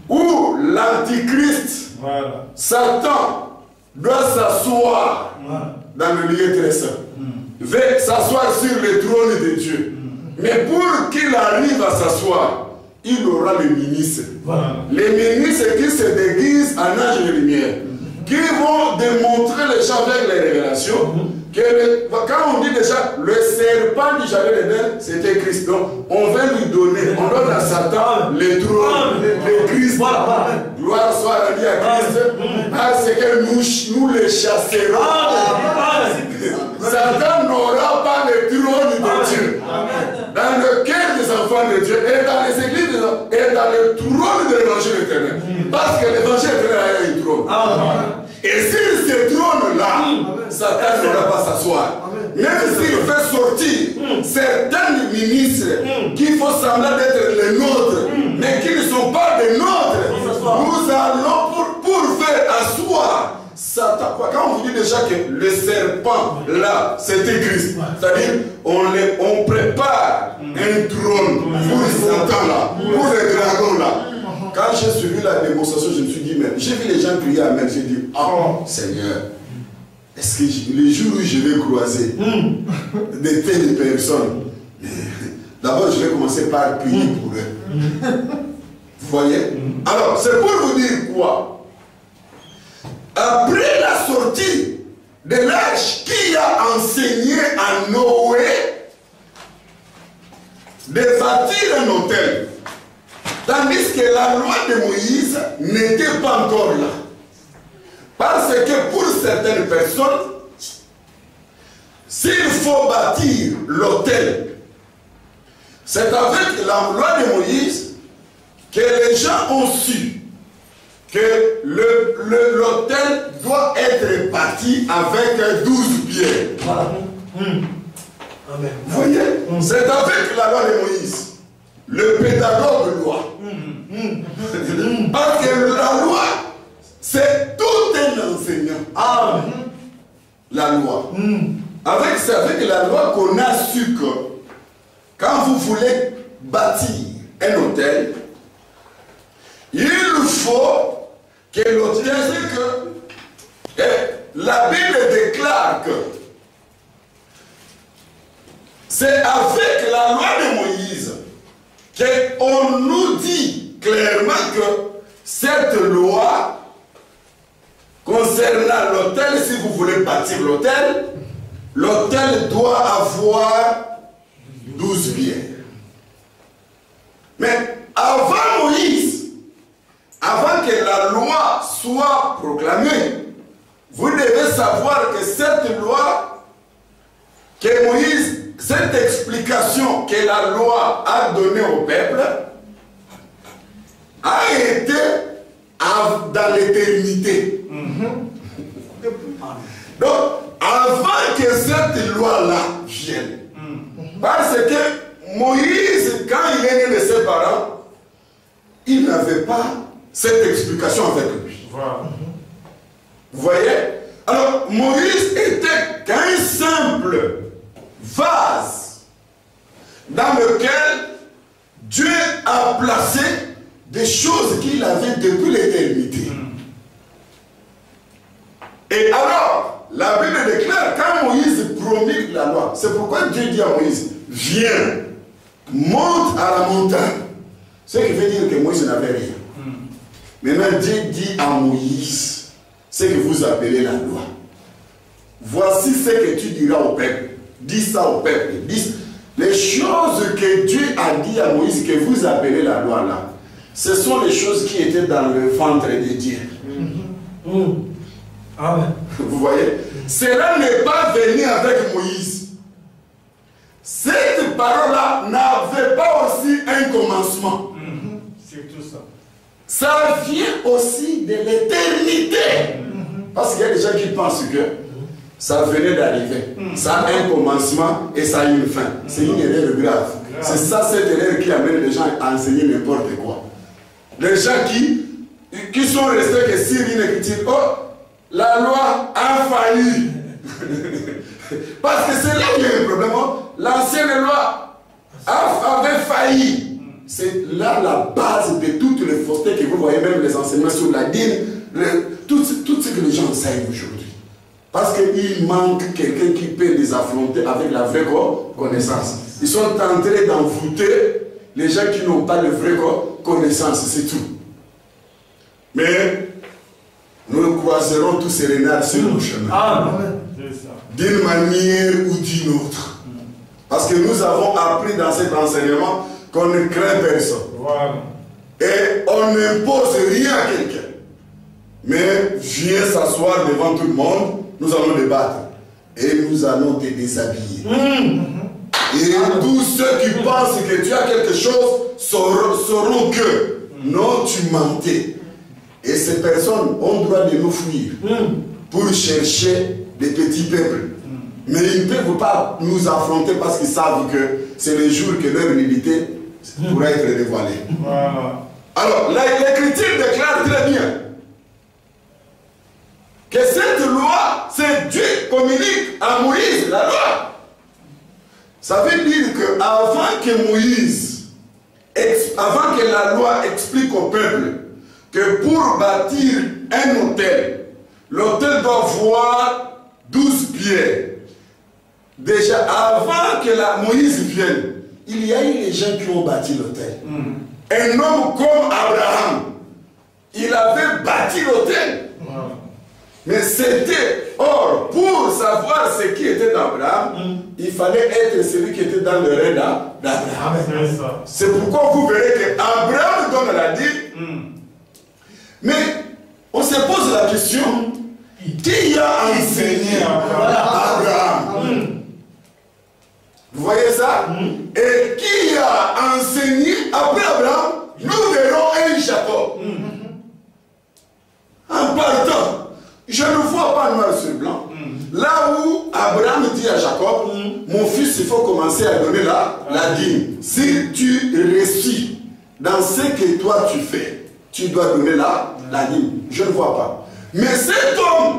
[SPEAKER 3] où l'Antichrist, voilà. Satan, doit s'asseoir voilà. dans le lieu très saint. Mm. Veut s'asseoir sur le trône de Dieu. Mm. Mais pour qu'il arrive à s'asseoir, il aura les ministres. Voilà. Les ministres qui se déguisent en ange de lumière. Mm. Qui vont démontrer les gens avec les révélations. Mm. Que le, quand on dit déjà le serpent du jardin d'Éden, c'était Christ. Donc on va lui donner, on donne à Satan le trône de Christ. Voilà, voilà. Gloire soit rendue à Christ. Parce que nous, nous les chasserons. Satan n'aura pas le trône de Dieu. Dans le cœur des enfants de Dieu et dans les églises et dans le trône de l'évangile éternel. Parce que l'évangile éternel a un trône. Et sur ce trône-là, Satan ne va pas s'asseoir. Même s'il fait sortir mm. certains ministres mm. qui font semblant d'être les nôtres, mm. mais qui ne sont pas des nôtres, nous allons pour, pour faire asseoir Satan. Quand on vous dit déjà que le serpent là, c'était Christ, c'est-à-dire on, on prépare mm. un trône mm. pour Satan là, pour les dragons là. Quand j'ai suivi la démonstration, je me suis dit, mais j'ai vu les gens crier Amen. J'ai dit, oh Seigneur, est-ce que les jours où je vais croiser mm. des telles personnes, d'abord je vais commencer par prier mm. pour eux. Vous voyez mm. Alors, c'est pour vous dire quoi? Après la sortie de l'arche, qui a enseigné à Noé de bâtir un hôtel? Tandis que la loi de Moïse n'était pas encore là. Parce que pour certaines personnes, s'il faut bâtir l'autel, c'est avec la loi de Moïse que les gens ont su que l'autel doit être bâti avec douze pierres.
[SPEAKER 5] Voilà. Mmh. Amen.
[SPEAKER 3] Vous voyez, mmh. c'est avec la loi de Moïse, le pédagogue de loi. Mmh. Mmh. Parce que la loi, c'est tout un enseignant. Amen. La loi. Mmh. Avec, c'est avec la loi qu'on a su que quand vous voulez bâtir un hôtel, il faut que l'hôtel, c'est que eh, la Bible déclare que c'est avec la loi de Moïse qu'on nous dit clairement que cette loi concernant l'hôtel, si vous voulez bâtir l'hôtel, l'hôtel doit avoir douze pierres. Mais avant Moïse, avant que la loi soit proclamée, vous devez savoir que cette loi, que Moïse, cette explication que la loi a donnée au peuple, a été dans l'éternité. Mm-hmm. Donc, avant que cette loi-là vienne, mm-hmm. parce que Moïse, quand il est né de ses parents, il n'avait pas cette explication avec lui. Voilà. Vous voyez? Alors, Moïse était qu'un simple vase dans lequel Dieu a placé des choses qu'il avait depuis l'éternité. Et alors, la Bible déclare, quand Moïse promit la loi, c'est pourquoi Dieu dit à Moïse, viens, monte à la montagne. Ce qui veut dire que Moïse n'avait rien. Maintenant, Dieu dit à Moïse, ce que vous appelez la loi. Voici ce que tu diras au peuple. Dis ça au peuple. Dis les choses que Dieu a dit à Moïse que vous appelez la loi là. Ce sont les choses qui étaient dans le ventre de Dieu. Mm-hmm. Mm. Amen. Vous voyez? Cela n'est pas venu avec Moïse. Cette parole-là n'avait pas aussi un commencement. Mm-hmm. C'est tout ça. Ça vient aussi de l'éternité. Mm-hmm. Parce qu'il y a des gens qui pensent que ça venait d'arriver. Mm. Ça a un commencement et ça a une fin. Mm. C'est une erreur grave. grave. C'est ça cette erreur qui amène les gens à enseigner n'importe quoi. Les gens qui, qui sont restés que sur une écriture, oh, la loi a failli. Parce que c'est là où il y a un problème. L'ancienne loi avait failli. C'est là la base de toutes les faussetés que vous voyez, même les enseignements sur la dîme, tout, tout ce que les gens enseignent aujourd'hui. Parce qu'il manque quelqu'un qui peut les affronter avec la vraie connaissance. Ils sont en train d'envoûter les gens qui n'ont pas de vraie connaissance, c'est tout. Mais nous croiserons tous ces renards sur nos chemins. Ah, d'une manière ou d'une autre. Parce que nous avons appris dans cet enseignement qu'on ne craint personne. Voilà. Et on n'impose rien à quelqu'un. Mais viens s'asseoir devant tout le monde. Nous allons débattre et nous allons te déshabiller. Mmh. Et tous ceux qui pensent que tu as quelque chose sauront, sauront que mmh. non, tu mentais. Et ces personnes ont le droit de nous fuir mmh. pour chercher des petits peuples. Mmh. Mais ils ne peuvent pas nous affronter parce qu'ils savent que c'est le jour que leur unité mmh. pourra être dévoilée. Mmh. Alors, l'Écriture déclare très bien que cette loi, c'est Dieu communique à Moïse, la loi. Ça veut dire qu'avant que Moïse, avant que la loi explique au peuple que pour bâtir un autel, l'autel doit avoir douze pierres. Déjà, avant que la Moïse vienne, il y a eu les gens qui ont bâti l'autel. Mm. Un homme comme Abraham, il avait bâti l'autel. Mm. Mais c'était, or, pour savoir ce qui était d'Abraham, mm. il fallait être celui qui était dans le règne d'Abraham. C'est pourquoi vous verrez qu'Abraham donne la dit. Mm. Mais on se pose la question, qui a enseigné Abraham? Mm. Vous voyez ça? Mm. Et qui a enseigné après Abraham? Nous verrons un Jacob. Mm. Jacob, mm. mon fils, il faut commencer à donner la, la dîme. Si tu réussis dans ce que toi tu fais, tu dois donner la, la dîme. Je ne vois pas. Mais cet homme,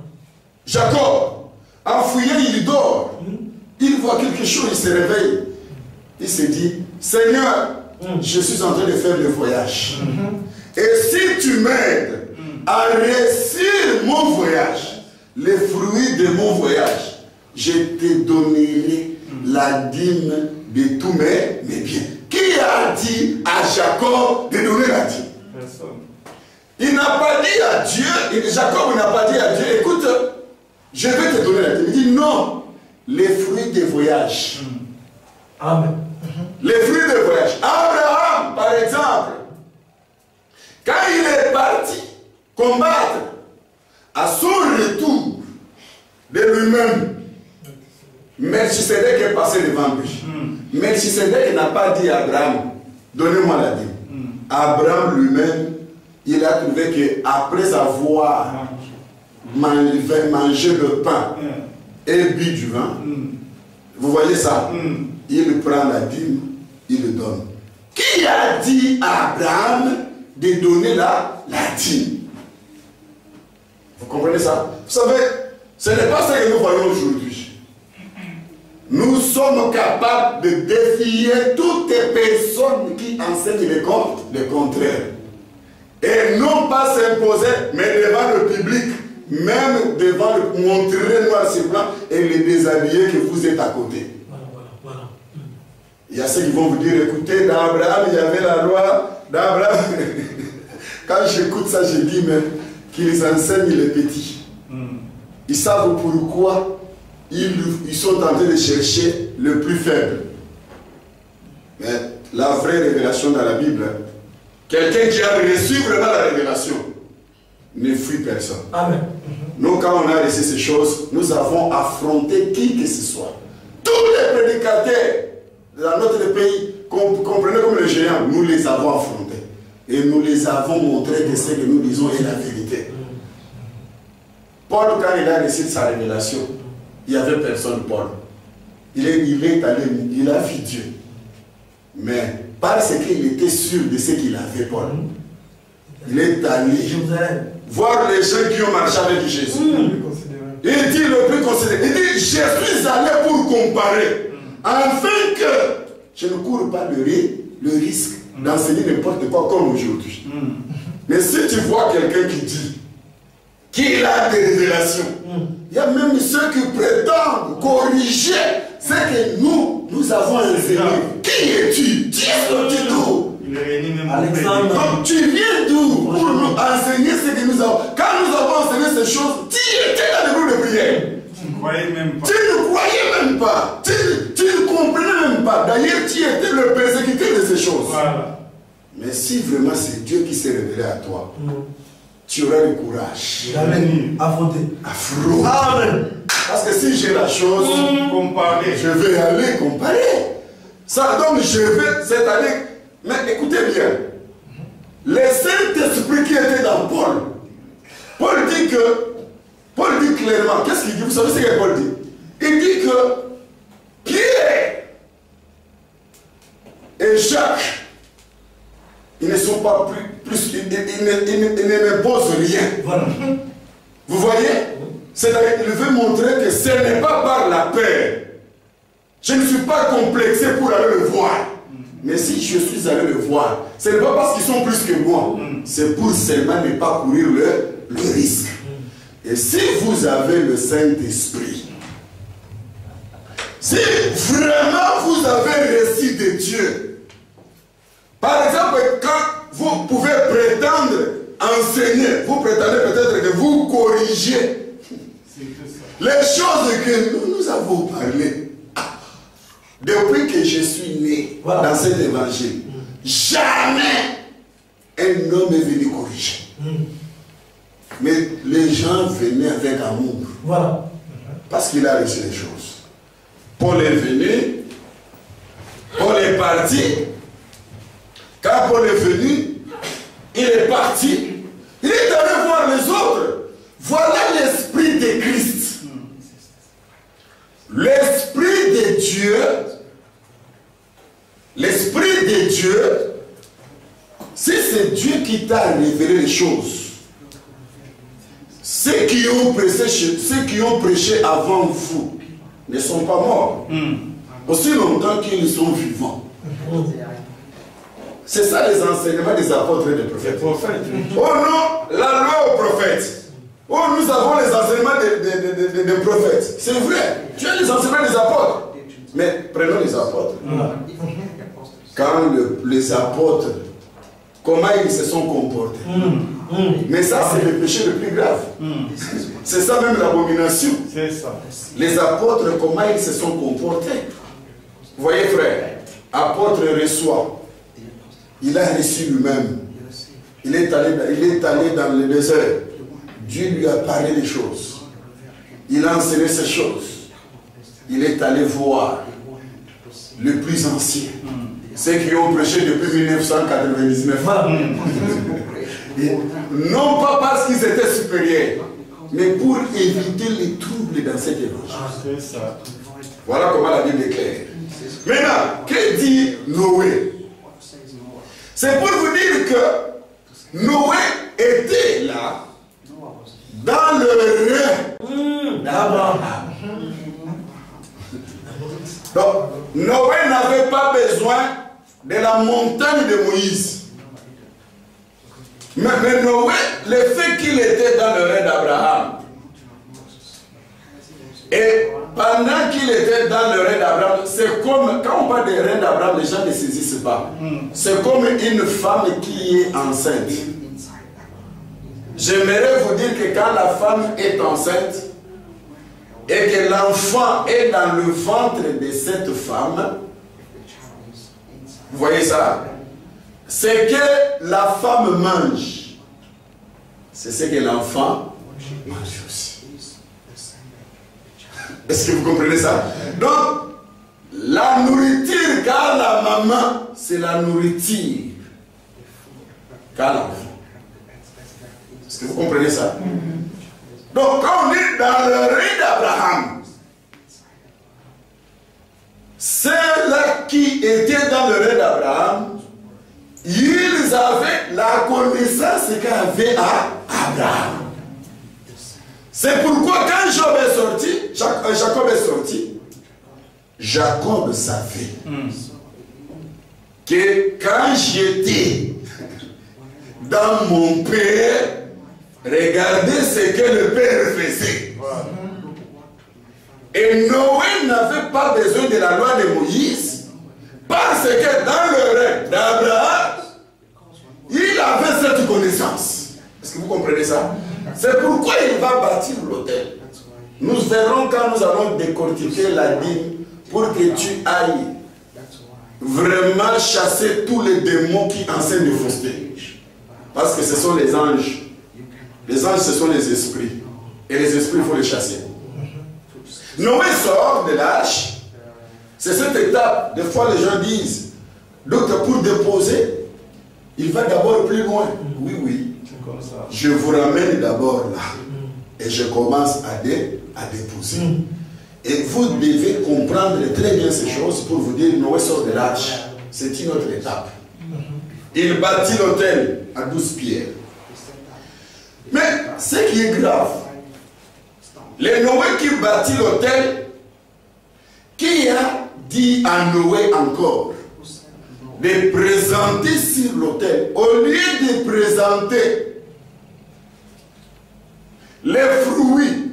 [SPEAKER 3] Jacob, en fouillant, il dort. Il voit quelque chose, il se réveille. Il se dit, Seigneur, je suis en train de faire le voyage. Et si tu m'aides à réussir mon voyage, les fruits de mon voyage, je te donnerai la dîme de tous mes, mes biens. Qui a dit à Jacob de donner la dîme? Personne. Il n'a pas dit à Dieu, Jacob n'a pas dit à Dieu, écoute, je vais te donner la dîme. Il dit non, les fruits des voyages.
[SPEAKER 5] Amen.
[SPEAKER 3] Les fruits des voyages. Abraham, par exemple, quand il est parti combattre, à son retour de lui-même, Melchisedec est passé devant lui. Mm. Melchisedec n'a pas dit à Abraham, donnez-moi la dîme. Mm. Abraham lui-même, il a trouvé qu'après avoir mangé, mangé le pain mm. et bu du vin, mm. vous voyez ça, mm. il prend la dîme, il le donne. Qui a dit à Abraham de donner la, la dîme? Vous comprenez ça? Vous savez, ce n'est pas ça que nous voyons aujourd'hui. Nous sommes capables de défier toutes les personnes qui enseignent le, le contraire. Et non pas s'imposer, mais devant le public, même devant le montrer noir sur blanc et les déshabiller que vous êtes à côté.
[SPEAKER 5] Voilà, voilà, voilà.
[SPEAKER 3] Il y a ceux qui vont vous dire, écoutez, dans Abraham, il y avait la loi, dans Abraham. Quand j'écoute ça, je dis, mais qu'ils enseignent les petits. Mm. Ils savent pourquoi ils, ils sont en train de chercher le plus faible. Mais la vraie révélation dans la Bible, quelqu'un qui a reçu vraiment la révélation, ne fuit personne.
[SPEAKER 5] Amen.
[SPEAKER 3] Nous, quand on a reçu ces choses, nous avons affronté qui que ce soit. Tous les prédicateurs dans notre pays, comprenez comme les géants, nous les avons affrontés. Et nous les avons montré que ce que nous disons est la vérité. Paul, quand il a reçu sa révélation, il n'y avait personne, Paul. Il est, il est allé, il a vu Dieu. Mais parce qu'il était sûr de ce qu'il avait, Paul, il est allé voir les gens qui ont marché avec Jésus. Il dit le plus considéré. Il dit, je suis allé pour comparer, afin que je ne cours pas le, le risque d'enseigner n'importe quoi comme aujourd'hui. Mm. Mais si tu vois quelqu'un qui dit qu'il a des révélations, mm. il y a même ceux qui prétendent corriger ce que nous, nous avons enseigné. Qui es-tu? Dis-le d'où?
[SPEAKER 5] Alexandre.
[SPEAKER 3] Donc tu viens d'où pour nous enseigner ce que nous avons? Quand nous avons enseigné ces choses, tu étais dans le groupe de prière.
[SPEAKER 5] Tu ne croyais même pas.
[SPEAKER 3] Tu ne croyais même pas. Tu, tu ne comprenais même pas. D'ailleurs, tu étais le persécuteur de ces choses.
[SPEAKER 5] Voilà.
[SPEAKER 3] Mais si vraiment c'est Dieu qui s'est révélé à toi, mm. tu auras le courage.
[SPEAKER 5] Amen. Affronter.
[SPEAKER 3] Affronter.
[SPEAKER 5] Amen.
[SPEAKER 3] Parce que si j'ai la chose,
[SPEAKER 5] mm. comparer,
[SPEAKER 3] je vais aller comparer. Ça, donc je vais, c'est-à-dire, mais écoutez bien, le Saint-Esprit qui était dans Paul, Paul dit que, Paul dit clairement, qu'est-ce qu'il dit? Vous savez ce que Paul dit? Il dit que Pierre et Jacques, ils ne sont pas plus, plus ils, ils, ils, ils, ils ne m'imposent rien.
[SPEAKER 5] Voilà.
[SPEAKER 3] Vous voyez? C'est-à-dire qu'il veut montrer que ce n'est pas par la peur. Je ne suis pas complexé pour aller le voir. Mais si je suis allé le voir, ce n'est pas parce qu'ils sont plus que moi. C'est pour seulement ne pas courir le, le risque. Et si vous avez le Saint-Esprit, si vraiment vous avez reçu de Dieu, par exemple, quand vous pouvez prétendre enseigner, vous prétendez peut-être que vous corrigez les choses que nous, nous avons parlé. Depuis que je suis né voilà. dans cet évangile, mm. jamais un homme est venu corriger. Mm. Mais les gens venaient avec amour.
[SPEAKER 5] Voilà.
[SPEAKER 3] Parce qu'il a reçu les choses. Paul est venu, Paul est parti. Quand Paul est venu, il est parti. Il est allé voir les autres. Voilà l'esprit de Christ. L'esprit aider Dieu, si c'est Dieu qui t'a révélé les choses, ceux qui ont prêché, ceux qui ont prêché avant vous ne sont pas morts. Mm. Aussi longtemps qu'ils sont vivants. Mm. C'est ça les enseignements des apôtres et des prophètes. prophètes. Oh non, la loi aux prophètes. Oh, nous avons les enseignements des, des, des, des, des prophètes. C'est vrai, tu as les enseignements des apôtres. Mais prenons les apôtres. Mm. Quand le, les apôtres, comment ils se sont comportés. Mm. Mm. Mais ça, c'est le péché le plus grave. Mm. C'est ça même l'abomination. C'est ça. Les apôtres, comment ils se sont comportés. Vous voyez, frère, apôtre reçoit. Il a reçu lui-même. Il est allé, il est allé dans le désert. Dieu lui a parlé des choses. Il a enseigné ces choses. Il est allé voir le plus ancien. Ceux qui ont prêché depuis mille neuf cent quatre-vingt-dix-neuf. Non pas parce qu'ils étaient supérieurs, mais pour éviter les troubles dans cet évangile. Voilà comment la Bible est claire. Maintenant, que dit Noé? C'est pour vous dire que Noé était là dans le rêve d'Abraham. Donc, Noé n'avait pas besoin de la montagne de Moïse. Mais, mais Noé, le fait qu'il était dans le rêve d'Abraham, et pendant qu'il était dans le rêve d'Abraham, c'est comme, quand on parle de rêve d'Abraham, les gens ne saisissent pas. C'est comme une femme qui est enceinte. J'aimerais vous dire que quand la femme est enceinte, et que l'enfant est dans le ventre de cette femme, vous voyez ça? C'est que la femme mange. C'est ce que l'enfant mange aussi. Est-ce que vous comprenez ça? Donc, la nourriture qu'a la maman, c'est la nourriture qu'a l'enfant. Est-ce que vous comprenez ça? Donc, quand on est dans le rêve d'Abraham, ceux-là qui étaient dans le rêve d'Abraham, ils avaient la connaissance qu'avait Abraham. C'est pourquoi quand Job est sorti, Jacob est sorti, Jacob savait que quand j'étais dans mon père, regardez ce que le père faisait. Et Noé n'avait pas besoin de la loi de Moïse, parce que dans le rêve d'Abraham, il avait cette connaissance. Est-ce que vous comprenez ça? C'est pourquoi il va bâtir l'autel. Nous verrons quand nous allons décortiquer la dîme pour que tu ailles vraiment chasser tous les démons qui enseignent de fausseté. Parce que ce sont les anges. Les anges, ce sont les esprits. Et les esprits, il faut les chasser. Noé sort de l'arche. C'est cette étape. Des fois, les gens disent, donc pour déposer, il va d'abord plus loin. Oui, oui. Je vous ramène d'abord là. Et je commence à, dé, à déposer. Et vous devez comprendre très bien ces choses pour vous dire, Noé sort de l'arche. C'est une autre étape. Il bâtit l'autel à douze pierres. Mais ce qui est grave, le Noé qui bâtit l'autel, qui a dit à Noé encore de présenter sur l'autel, au lieu de présenter les fruits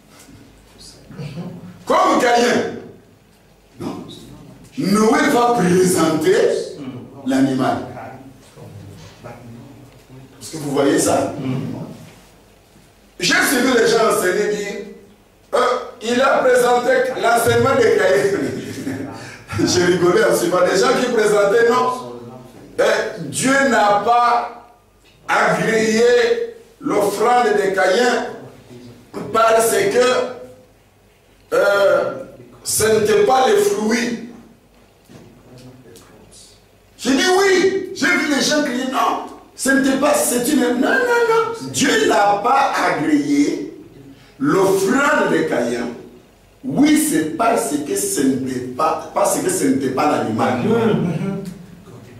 [SPEAKER 3] comme Caïn, non, Noé va présenter l'animal. Est-ce que vous voyez ça? J'ai suivi les gens enseigner dire euh, il a présenté l'enseignement de Caïn. J'ai rigolé en suivant des gens qui présentaient non. Euh, Dieu n'a pas agréé l'offrande de Caïn parce que euh, ce n'était pas les fruits. J'ai dit oui. J'ai vu les gens crier non. Ce n'était pas, c'est une... Non, non, non. Dieu n'a pas agréé l'offrande de Caïn. Oui, c'est parce que ce n'était pas, parce que ce n'était pas l'animal.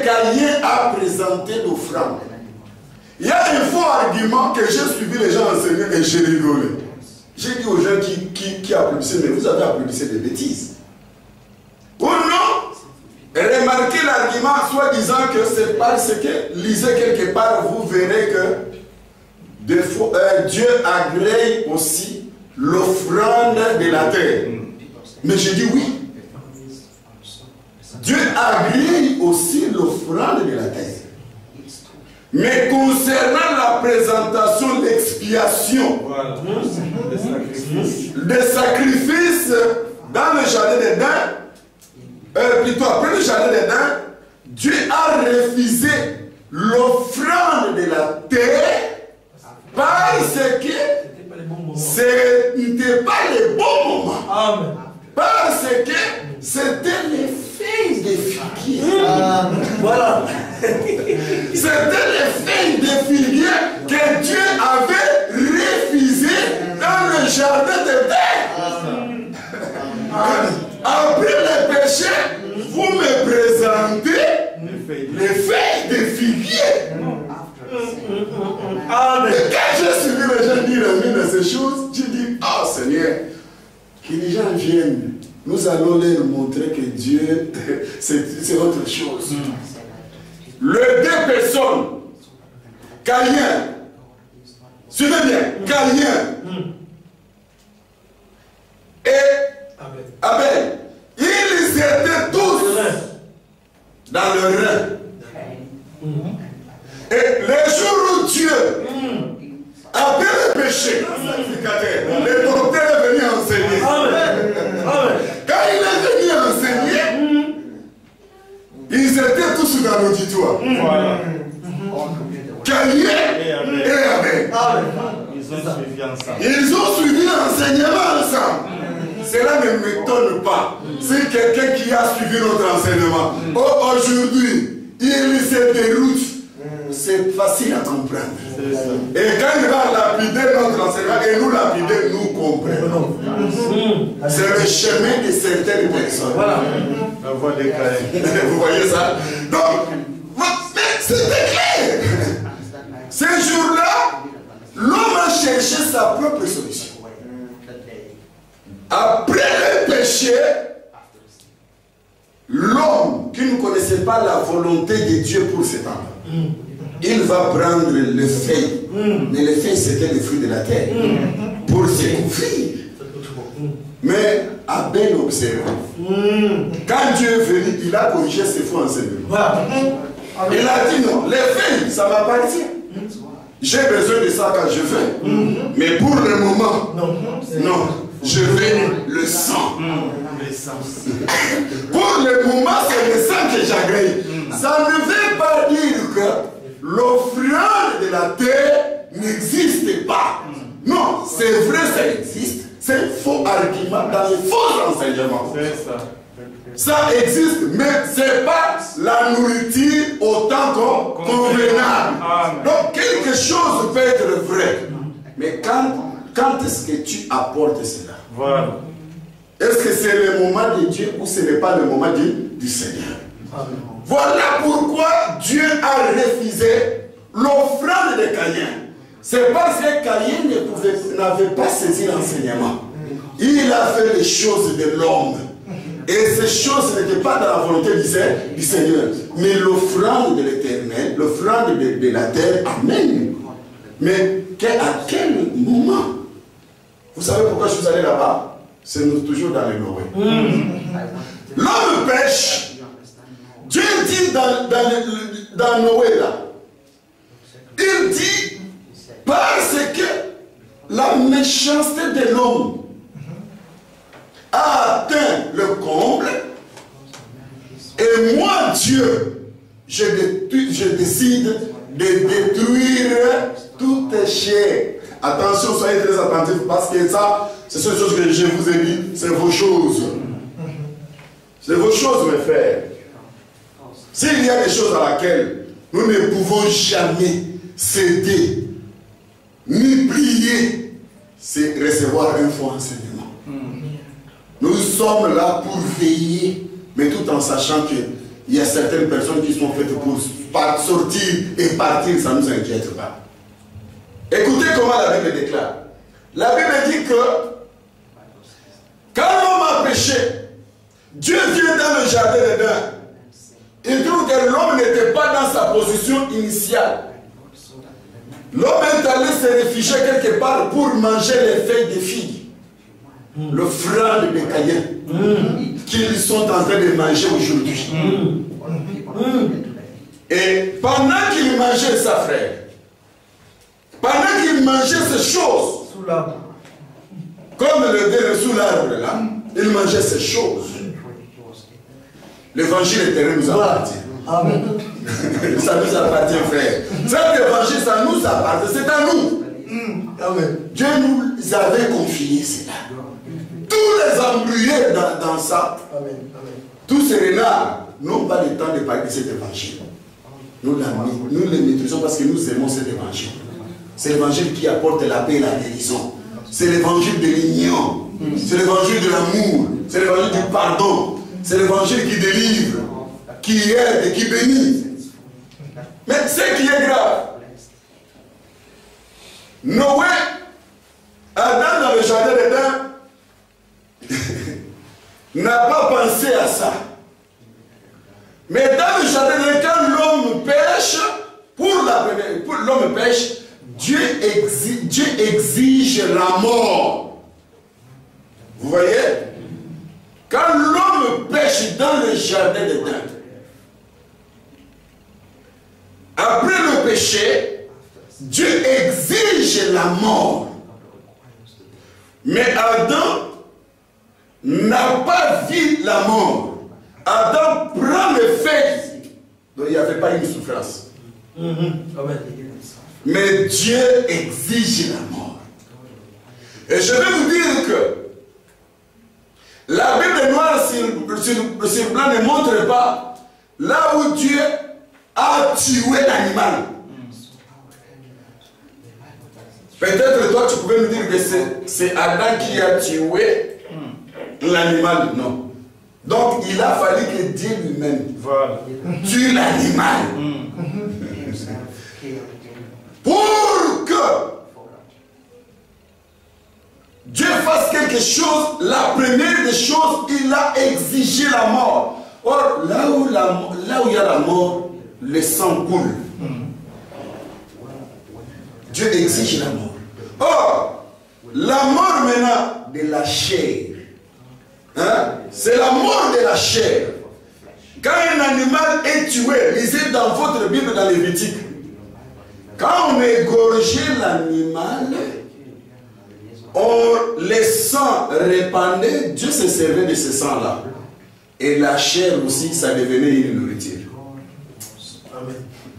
[SPEAKER 3] Caïn a présenté l'offrande. Il y a un faux argument que j'ai suivi les gens enseigner et j'ai rigolé. J'ai dit aux gens qui, qui, qui applaudissaient, mais vous avez applaudissé des bêtises. Ou non? Remarquez l'argument soit disant que c'est parce que, lisez quelque part, vous verrez que des fois, euh, Dieu agrée aussi l'offrande de la terre. Mais je dis oui. Dieu agrée aussi l'offrande de la terre. Mais concernant la présentation d'expiation, voilà. des sacrifices. des sacrifices dans le jardin d'Éden, euh, plutôt après le jardin d'Éden, Dieu a refusé l'offrande de la terre parce que ce n'était pas le bon moment. Amen. Parce que c'était les feuilles de figuier. Ah, voilà. C'était les feuilles de figuier que Dieu avait refusé dans le jardin d'Éden. Après le péché, vous me présentez les feuilles de figuier. Ah, mais quand j'ai suivi les gens dire l'une de ces choses, j'ai dit, oh Seigneur, que les gens viennent, nous allons leur montrer que Dieu, c'est autre chose. Mm. Les deux personnes, Caïn, suivez bien, Caïn mm. et Abel. Abel, ils étaient tous dans le rein. Mm. Et le jour où Dieu a fait le péché, mm. le docteur est venu enseigner. Amen. Amen. Quand il est venu enseigner, mm. ils étaient tous dans l'auditoire. Mm. Voilà. Caïn et Abel. Ils ont suivi ensemble. Ils ont suivi l'enseignement ensemble. Mm. Cela ne m'étonne pas. C'est quelqu'un qui a suivi notre enseignement. Mm. Oh, aujourd'hui, il se déroute. C'est facile à comprendre. Et quand il va lapider notre enseignement et nous lapider, nous comprenons. C'est le chemin de certaines personnes. Voilà. La voix des Caïn. Vous voyez ça? Donc, mais c'était clair. Ce jour-là, l'homme a cherché sa propre solution. Après le péché, l'homme qui ne connaissait pas la volonté de Dieu pour cet homme, il va prendre les feuilles, mm. mais les feuilles c'était les fruits de la terre, mm. pour se couvrir. Mais Abel observe. Mm. Quand Dieu est venu, il a corrigé ses faux enseignements. Voilà. Il a dit non, les feuilles, ça m'appartient. J'ai besoin de ça quand je veux. Mm. Mais pour le moment, non, non je veux le sang. Mm. Le sang. Pour le moment, c'est le sang que j'agrée. Mm. Ça ne veut pas dire que l'offrande de la terre n'existe pas. Non, c'est vrai, ça existe. C'est un faux argument dans les faux enseignements. Ça. ça existe, mais ce n'est pas la nourriture autant convenable. Donc quelque chose peut être vrai. Mais quand, quand est-ce que tu apportes cela? Voilà. Est-ce que c'est le moment de Dieu ou ce n'est pas le moment du, du Seigneur? Amen. Voilà pourquoi Dieu a refusé l'offrande de Caïn. C'est parce que Caïn n'avait pas saisi l'enseignement. Il a fait les choses de l'homme. Et ces choses n'étaient pas dans la volonté du Seigneur. Mais l'offrande de l'Éternel, l'offrande de, de la terre, amen. Mais à quel moment? Vous savez pourquoi je suis allé là-bas? C'est toujours dans le Noé. Mmh. L'homme pêche. Dieu dit dans, dans, dans Noé là, il dit parce que la méchanceté de l'homme a atteint le comble et moi Dieu, je, je décide de détruire toute chair. Attention, soyez très attentifs parce que ça, ce sont les choses que je vous ai dit, c'est vos choses. C'est vos choses, mes frères. S'il y a des choses à laquelle nous ne pouvons jamais céder, ni plier, c'est recevoir un faux enseignement. Mm. Nous sommes là pour veiller, mais tout en sachant que il y a certaines personnes qui sont faites pour sortir et partir, ça ne nous inquiète pas. Écoutez comment la Bible déclare. La Bible dit que quand l'homme a péché, Dieu vient dans le jardin d'Éden. Il trouve que l'homme n'était pas dans sa position initiale. L'homme est allé se réfugier quelque part pour manger les feuilles de figues. Mm. Le franc de bécaïen mm. qu'ils sont en train de manger aujourd'hui. Mm. Mm. Et pendant qu'il mangeait sa frère, pendant qu'il mangeait ces choses, sous l'arbre, comme le dé sous l'arbre là, il mangeait ces choses. L'évangile éternel nous appartient. Amen. Ça nous appartient, frère. Cet évangile, ça nous appartient. C'est à nous. Amen. Dieu nous avait confié cela. Tous les embrouillés dans, dans ça, Amen. Amen. Tous ces renards n'ont pas le temps de parler de cet évangile. Nous, la, nous les maîtrisons parce que nous aimons cet évangile. C'est l'évangile qui apporte la paix et la guérison. C'est l'évangile de l'union. C'est l'évangile de l'amour. C'est l'évangile du pardon. C'est l'évangile qui délivre, qui aide et qui bénit. Mais ce qui est grave, Noé, Adam dans le jardin d'Éden, n'a pas pensé à ça. Mais dans le jardin d'Éden, quand l'homme pêche, pour l'homme pêche, Dieu exige, Dieu exige la mort. Vous voyez? Quand l'homme pêche dans le jardin d'Éden, après le péché, Dieu exige la mort. Mais Adam n'a pas vu la mort. Adam prend le fait. Donc il n'y avait pas une souffrance. Mais Dieu exige la mort. Et je vais vous dire que la Bible noire sur, sur, sur blanc ne montre pas là où Dieu a tué l'animal. Peut-être toi tu pouvais me dire que c'est Adam qui a tué l'animal. Non. Donc il a fallu que Dieu lui-même voilà. tue l'animal. Pour que Dieu fasse quelque chose, la première des choses, il a exigé la mort. Or, là où, la, là où il y a la mort, le sang coule. Dieu exige la mort. Or, la mort maintenant de la chair, hein, c'est la mort de la chair. Quand un animal est tué, lisez dans votre Bible dans Lévitique, quand on égorgeait l'animal, on, les sangs répandait, Dieu se servait de ce sang-là. Et la chair aussi, ça devenait une nourriture. Amen.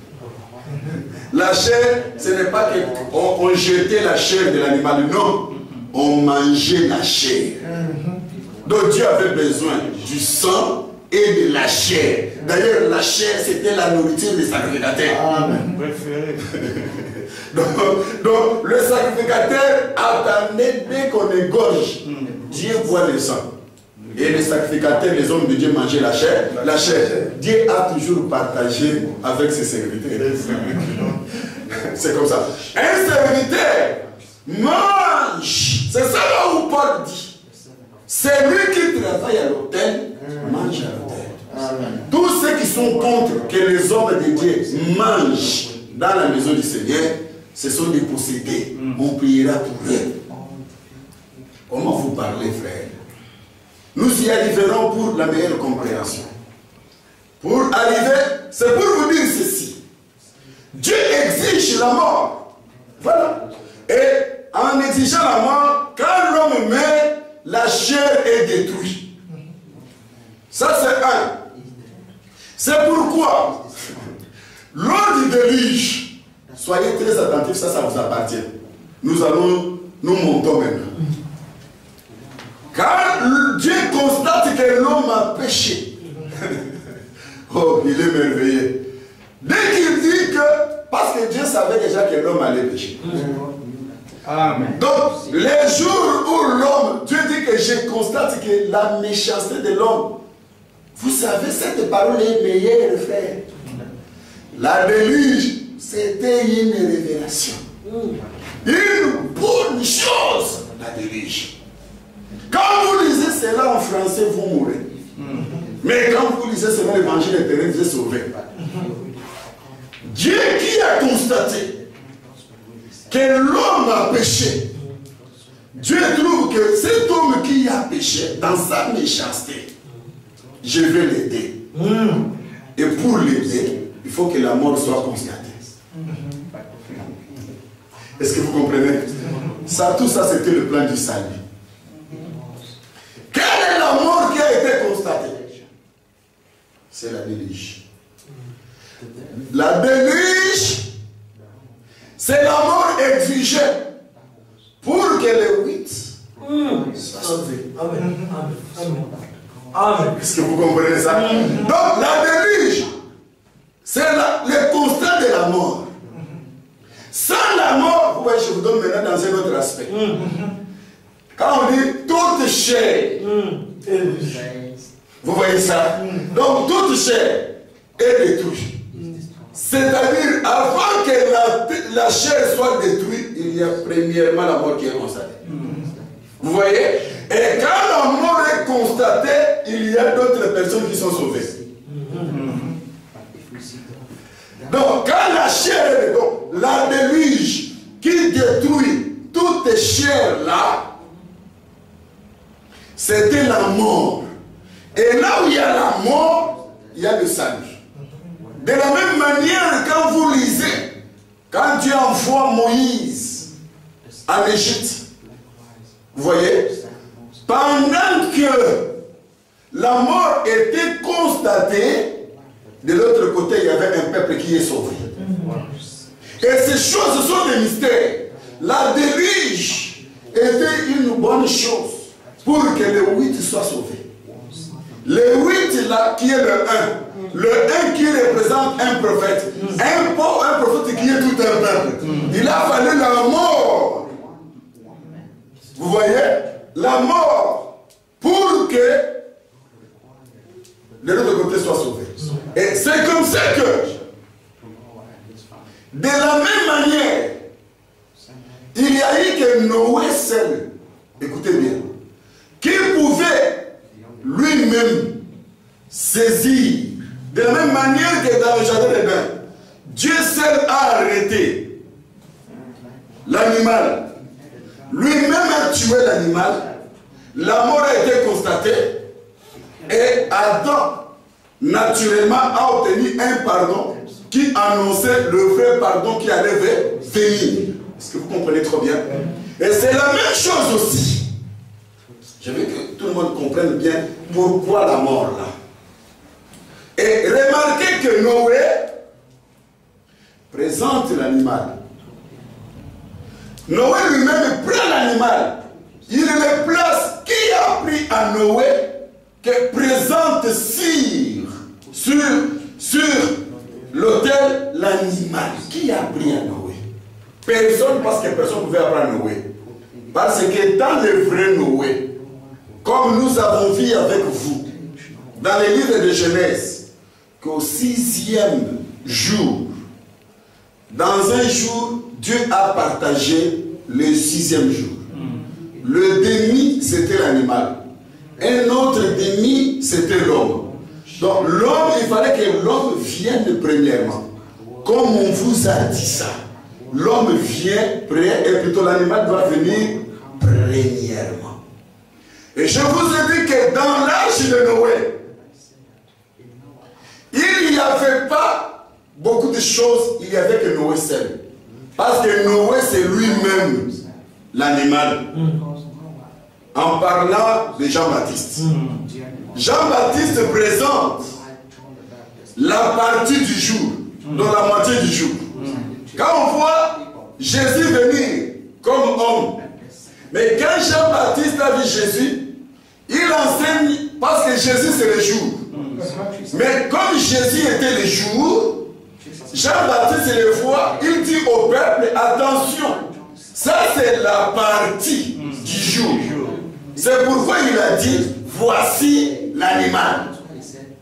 [SPEAKER 3] La chair, ce n'est pas qu'on on jetait la chair de l'animal, non. On mangeait la chair. Donc Dieu avait besoin du sang et de la chair. D'ailleurs, la chair, c'était la nourriture des sacrificateurs. Amen. Donc, donc, le sacrificateur attendait dès qu'on égorge, Dieu voit le sang. Et les sacrificateurs, les hommes de Dieu mangeaient la chair. La chair, Dieu a toujours partagé avec ses serviteurs. C'est comme ça. Un serviteur mange. C'est ça là où Paul dit. C'est lui qui travaille à l'autel, mange à l'autel. Tous ceux qui sont contre que les hommes de Dieu mangent dans la maison du Seigneur, ce sont des possédés. On priera pour eux. Comment vous parlez, frère? Nous y arriverons pour la meilleure compréhension. Pour arriver, c'est pour vous dire ceci. Dieu exige la mort. Voilà. Et en exigeant la mort, quand l'homme meurt, la chair est détruite. Ça, c'est un. C'est pourquoi, lors du déluge, soyez très attentifs, ça, ça vous appartient. Nous allons, nous montons maintenant. Quand Dieu constate que l'homme a péché, oh, il est merveilleux. Dès qu'il dit que, parce que Dieu savait déjà que l'homme allait pécher. Amen. Donc, les jours où l'homme, Dieu dit que je constate que la méchanceté de l'homme, Vous savez, cette parole est meilleure, frère. La déluge, c'était une révélation. Une bonne chose, la déluge. Quand vous lisez cela en français, vous mourrez. Mais quand vous lisez selon l'évangile éternel, vous êtes sauvé. Dieu qui a constaté que l'homme a péché, Dieu trouve que cet homme qui a péché dans sa méchanceté, je vais l'aider. Et pour l'aider, il faut que la mort soit constatée. Est-ce que vous comprenez? Ça, tout ça, c'était le plan du salut. Quelle est la mort qui a été constatée? C'est la déluge. La déluge, c'est la mort exigée pour que les huit soient sauvés.
[SPEAKER 6] Amen. Amen.
[SPEAKER 3] Est-ce que vous comprenez ça? Donc, la déluge, c'est le constat de la mort. Sans la mort, vous voyez, je vous donne maintenant dans un autre aspect. Quand on dit toute chair, vous voyez ça? Donc, toute chair est détruite. C'est-à-dire, avant que la, la chair soit détruite, il y a premièrement la mort qui est constatée. Vous voyez? Et quand la mort est constatée, il y a d'autres personnes qui sont sauvées. Donc, quand la chair est donc, la déluge qui détruit toute chair là, c'était la mort. Et là où il y a la mort, il y a le salut. De la même manière, quand vous lisez, quand Dieu envoie Moïse en Égypte, vous voyez, pendant que la mort était constatée, de l'autre côté, il y avait un peuple qui est sauvé. Et ces choses sont des mystères. La déluge était une bonne chose pour que les huit soient sauvés. Le huit là, qui est le un. Le un qui représente un prophète. Un, un prophète qui est tout un peuple. Il a fallu la mort. Vous voyez? La mort pour que de l'autre côté soit sauvé. Et c'est comme ça que, de la même manière, il y a eu que Noé seul, écoutez bien, qui pouvait lui-même saisir, de la même manière que dans le jardin d'Éden, Dieu seul a arrêté l'animal. Lui-même a tué l'animal, la mort a été constatée, et Adam, naturellement, a obtenu un pardon qui annonçait le vrai pardon qui allait venir. Est-ce que vous comprenez trop bien? Et c'est la même chose aussi. Je veux que tout le monde comprenne bien pourquoi la mort là. Et remarquez que Noé présente l'animal. Noé lui-même prend l'animal. Il le place. Qui a pris à Noé que présente sur, sur, sur l'autel l'animal? Qui a pris à Noé? Personne, parce que personne ne pouvait avoir à Noé. Parce que dans le vrai Noé, comme nous avons vu avec vous, dans les livres de Genèse, qu'au sixième jour, dans un jour, Dieu a partagé le sixième jour. Le demi, c'était l'animal. Un autre demi, c'était l'homme. Donc l'homme, il fallait que l'homme vienne premièrement. Comme on vous a dit ça, l'homme vient près et plutôt l'animal doit venir premièrement. Et je vous ai dit que dans l'âge de Noé, il n'y avait pas beaucoup de choses, il n'y avait que Noé seul. Parce que Noé, c'est lui-même l'animal. En parlant de Jean-Baptiste. Jean-Baptiste présente la partie du jour, dans la moitié du jour. Quand on voit Jésus venir comme homme, mais quand Jean-Baptiste a vu Jésus, il enseigne parce que Jésus c'est le jour. Mais comme Jésus était le jour, Jean-Baptiste le voit, il dit au peuple, attention, ça c'est la partie du jour. C'est pourquoi il a dit, voici l'animal.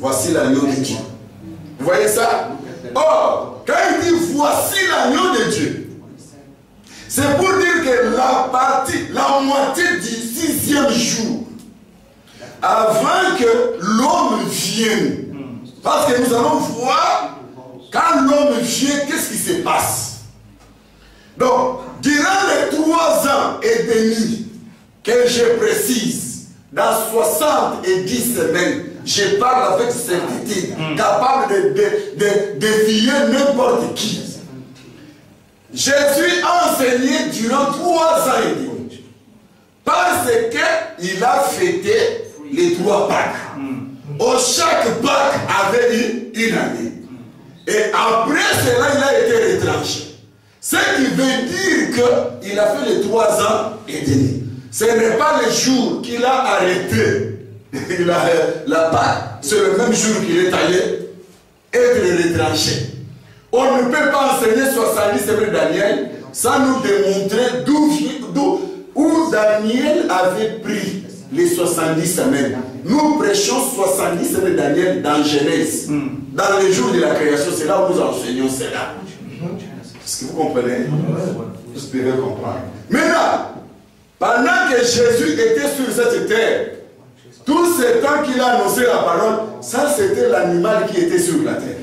[SPEAKER 3] voici l'agneau de Dieu. Vous voyez ça? Or, quand il dit voici l'agneau de Dieu, c'est pour dire que la partie, la moitié du sixième jour, avant que l'homme vienne, parce que nous allons voir, quand l'homme vient, qu'est-ce qui se passe? Donc, durant les trois ans et demi que je précise, dans soixante et dix semaines, je parle avec certitude, capable de, de, de défier n'importe qui. Jésus a enseigné durant trois ans et demi, parce qu'il a fêté les trois Pâques. Au chaque Pâques avait eu une année. Et après cela, il a été retranché. Ce qui veut dire qu'il a fait les trois ans et demi. Ce n'est pas le jour qu'il a arrêté. Il a, la Pâque, c'est le même jour qu'il est allé être retranché. On ne peut pas enseigner soixante-dix semaines de Daniel sans nous démontrer d'où où Daniel avait pris les soixante-dix semaines. Nous prêchons soixante-dix semaines de Daniel dans Genèse. Mm. Dans les jours de la création, c'est là où nous enseignons cela. Est-ce que vous comprenez? Vous espérez comprendre. Maintenant, pendant que Jésus était sur cette terre, tout ce temps qu'il a annoncé la parole, ça c'était l'animal qui était sur la terre.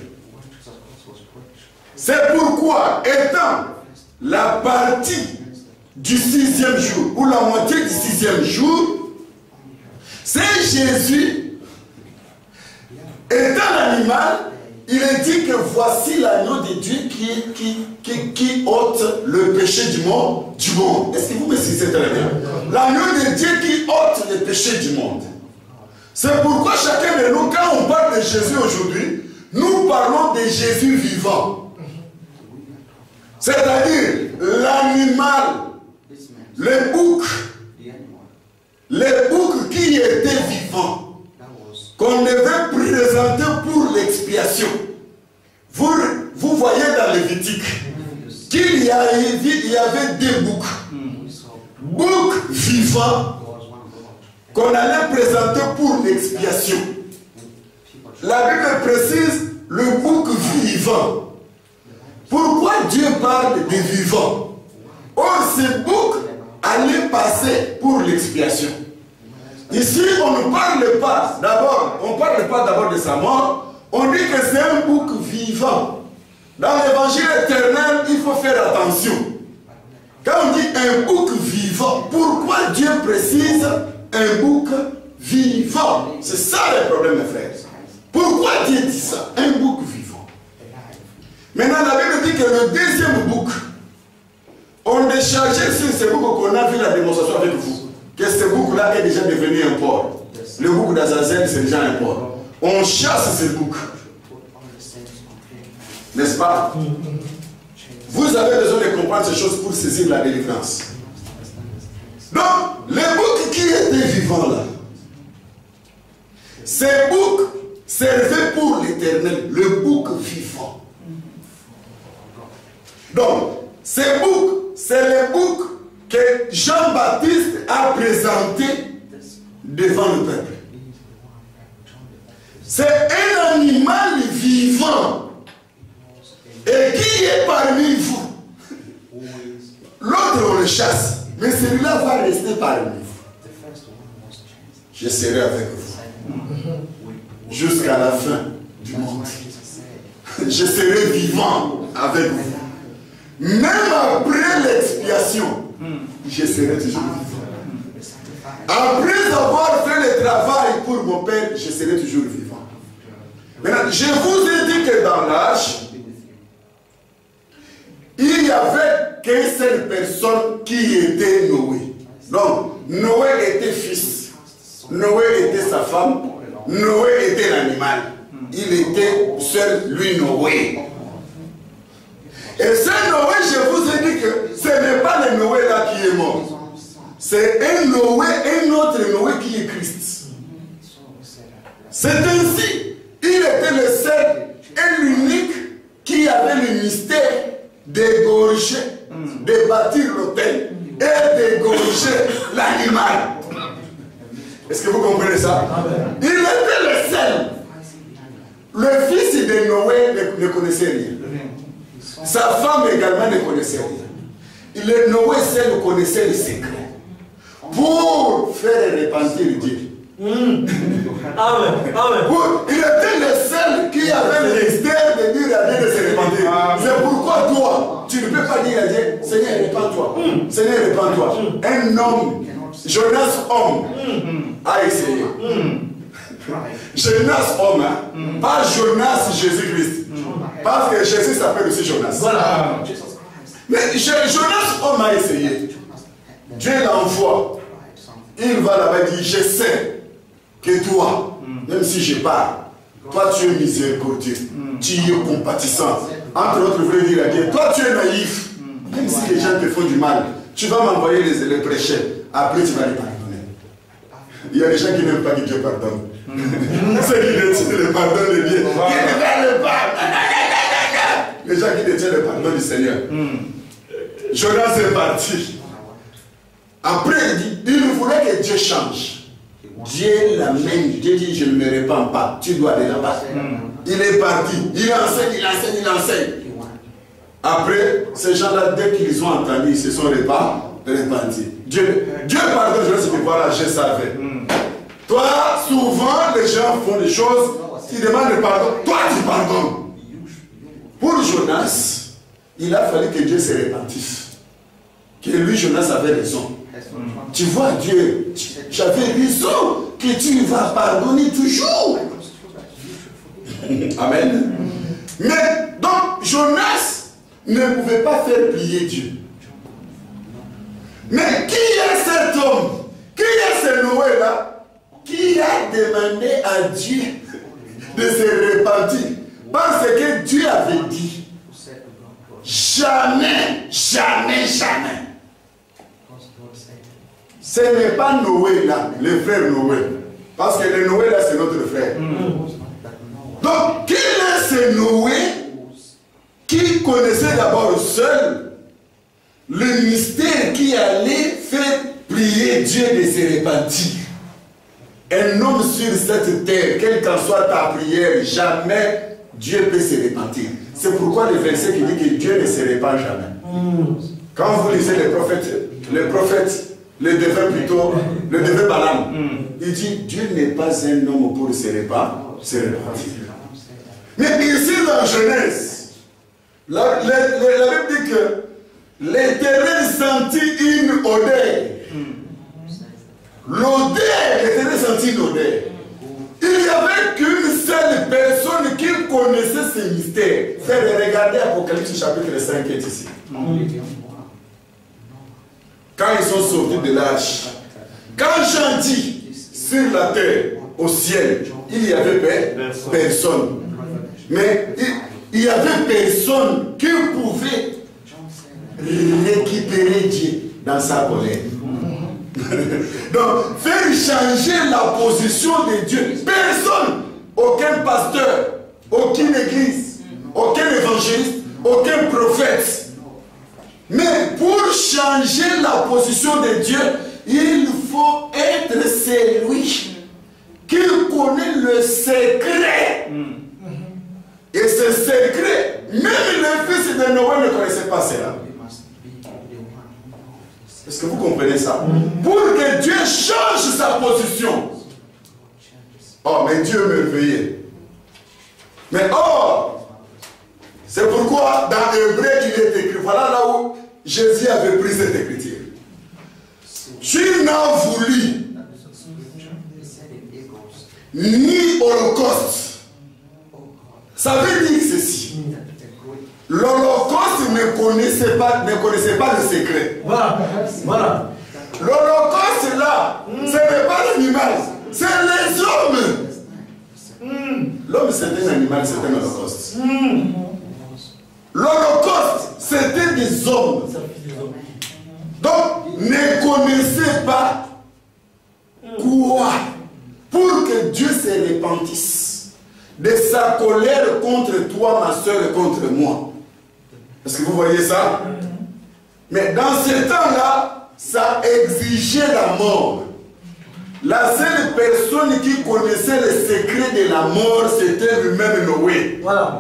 [SPEAKER 3] C'est pourquoi, étant la partie du sixième jour, ou la moitié du sixième jour, c'est Jésus, étant l'animal, il est dit que voici l'agneau de Dieu qui, qui, qui, qui ôte le péché du monde. Du monde. Est-ce que vous me suivez très bien? L'agneau de Dieu qui ôte le péché du monde. C'est pourquoi chacun de nous, quand on parle de Jésus aujourd'hui, nous parlons de Jésus vivant. C'est-à-dire l'animal, le bouc, le bouc qui était vivant, qu'on devait présenter pour l'expiation. Vous, vous voyez dans Lévitique qu'il y, il y avait deux boucs. Bouc vivant qu'on allait présenter pour l'expiation. La Bible précise le bouc vivant. Pourquoi Dieu parle de vivant? Or, ce bouc allait passer pour l'expiation. Ici, on ne parle pas d'abord, on ne parle pas d'abord de sa mort, on dit que c'est un bouc vivant. Dans l'évangile éternel, il faut faire attention. Quand on dit un bouc vivant, pourquoi Dieu précise un bouc vivant? C'est ça le problème, mes frères. Pourquoi Dieu dit ça? Un bouc vivant. Maintenant, la Bible dit que le deuxième bouc, on déchargeait sur ce bouc qu'on a vu la démonstration avec vous. Que ce bouc-là est déjà devenu un porc. Le bouc d'Azazel, c'est déjà un porc. On chasse ce bouc. N'est-ce pas? Vous avez besoin de comprendre ces choses pour saisir la délivrance. Donc, le bouc qui était vivant là, ce bouc servait pour l'éternel, le bouc vivant. Donc, ce bouc, c'est le bouc que Jean-Baptiste a présenté devant le peuple. C'est un animal vivant et qui est parmi vous. L'autre on le chasse, mais celui-là va rester parmi vous. Je serai avec vous jusqu'à la fin du monde. Je serai vivant avec vous. Même après l'expiation, je serai toujours vivant. Après avoir fait le travail pour mon Père, je serai toujours vivant. Maintenant, je vous ai dit que dans l'âge, il n'y avait qu'une seule personne qui était Noé. Donc, Noé était fils. Noé était sa femme. Noé était l'animal. Il était seul, lui, Noé. Et ce Noé, je vous ai dit que ce n'est pas le Noé là qui est mort. C'est un Noé, un autre Noé qui est Christ. C'est ainsi, il était le seul et l'unique qui avait le mystère d'égorger, de bâtir l'autel et d'égorger l'animal. Est-ce que vous comprenez ça? Il était le seul. Le fils de Noé ne, ne connaissait rien. Sa femme également ne connaissait rien. Le Noé seul connaissait le secret. Pour faire repentir Dieu.
[SPEAKER 6] Mm. Amen. Amen.
[SPEAKER 3] Pour, il était le seul qui avait le mystère de dire à Dieu de se repentir. C'est pourquoi toi, tu ne peux pas dire à Dieu, Seigneur, répands-toi. Mm. Seigneur, répands-toi. Mm. Un homme, Jonas homme, mm. a essayé. Mm. Jonas homme, hein? Mm. Pas Jonas Jésus-Christ. Mm. Parce que Jésus s'appelle aussi Jonas.
[SPEAKER 6] Voilà.
[SPEAKER 3] Mais Jonas homme a essayé. Dieu l'envoie. Il va là-bas dire, je sais que toi, mm. même si je parle, toi tu es miséricordieux, mm. tu es compatissant. Entre autres, je voulais dire à Dieu, toi tu es naïf. Mm. Même si les gens te font du mal, tu vas m'envoyer les, les prêcheurs. Après tu vas les pardonner. Il y a des gens qui n'aiment pas que Dieu pardonne. Mm. Ceux qui détiennent le pardon de Dieu, qui ne veulent le pardon. Les gens qui détiennent le pardon du Seigneur. Mm. Jonas est parti. Après, il dit, il voulait que Dieu change. Dieu l'amène. Dieu dit, je ne me répands pas. Tu dois aller là-bas. Mm. Il est parti. Il enseigne, il enseigne, il enseigne. Après, ces gens-là, dès qu'ils ont entendu, ils se sont repentis. Dieu, Dieu pardonne. Je dis, voilà, je savais. Mm. Toi, souvent, les gens font des choses qui demandent pardon. Toi, tu pardonnes. Pour Jonas, il a fallu que Dieu se repentisse. Que lui, Jonas, avait raison. Mm. Tu vois, Dieu, j'avais raison que tu vas pardonner toujours. Amen. Mais donc, Jonas ne pouvait pas faire plier Dieu. Mais qui est cet homme? Qui est ce Noé là? Qui a demandé à Dieu de se repentir? Parce que Dieu avait dit, jamais, jamais, jamais. Ce n'est pas Noé là, le frère Noé. Parce que le Noé là, c'est notre frère. Mm. Donc, qui est ce Noé qui connaissait d'abord seul le mystère qui allait faire prier Dieu de se repentir? Un homme sur cette terre, quelle qu'en soit ta prière, jamais Dieu peut se repentir. C'est pourquoi le verset qui dit que Dieu ne se repent jamais. Mm. Quand vous lisez les prophètes, les prophètes, le devin plutôt, le devin Balaam, mm. il dit, Dieu n'est pas un homme pour se repentir. Se repentir. Mais ici dans Genèse, la, la, la, la Bible dit que l'Éternel sentit une odeur. Mm. L'odeur, l'Éternel sentit une odeur. Il n'y avait qu'une seule personne qui connaissait ce mystère. Faites regarder Apocalypse chapitre cinq qui est ici. Mm. Quand ils sont sortis de l'arche, quand Jean dit sur la terre, au ciel, il n'y avait personne. Mais il n'y avait personne qui pouvait récupérer Dieu dans sa colère. Donc, faire changer la position de Dieu. Personne, aucun pasteur, aucune église, aucun évangéliste, aucun prophète. Mais pour changer la position de Dieu, il faut être celui qui connaît le secret. Mm. Et ce secret, même le fils de Noé ne connaissait pas cela. Est-ce que vous comprenez ça? Mm. Pour que Dieu change sa position. Oh, mais Dieu me veillait. Mais oh, c'est pourquoi dans Hébreu il est écrit, voilà là où Jésus avait pris cette écriture. Tu n'as voulu ni holocauste. Ça veut dire ceci. L'holocauste ne connaissait pas, ne connaissait pas le secret.
[SPEAKER 6] Voilà. Voilà.
[SPEAKER 3] L'holocauste là, mm. ce n'est pas l'animal, c'est les hommes. Mm. L'homme c'est un animal, c'est un holocauste. Mm. L'holocauste, c'était des hommes. Donc, ne connaissez pas quoi pour que Dieu se repentisse de sa colère contre toi, ma soeur, et contre moi. Est-ce que vous voyez ça? Mais dans ce temps-là, ça exigeait la mort. La seule personne qui connaissait le secret de la mort, c'était lui-même Noé.
[SPEAKER 6] Voilà.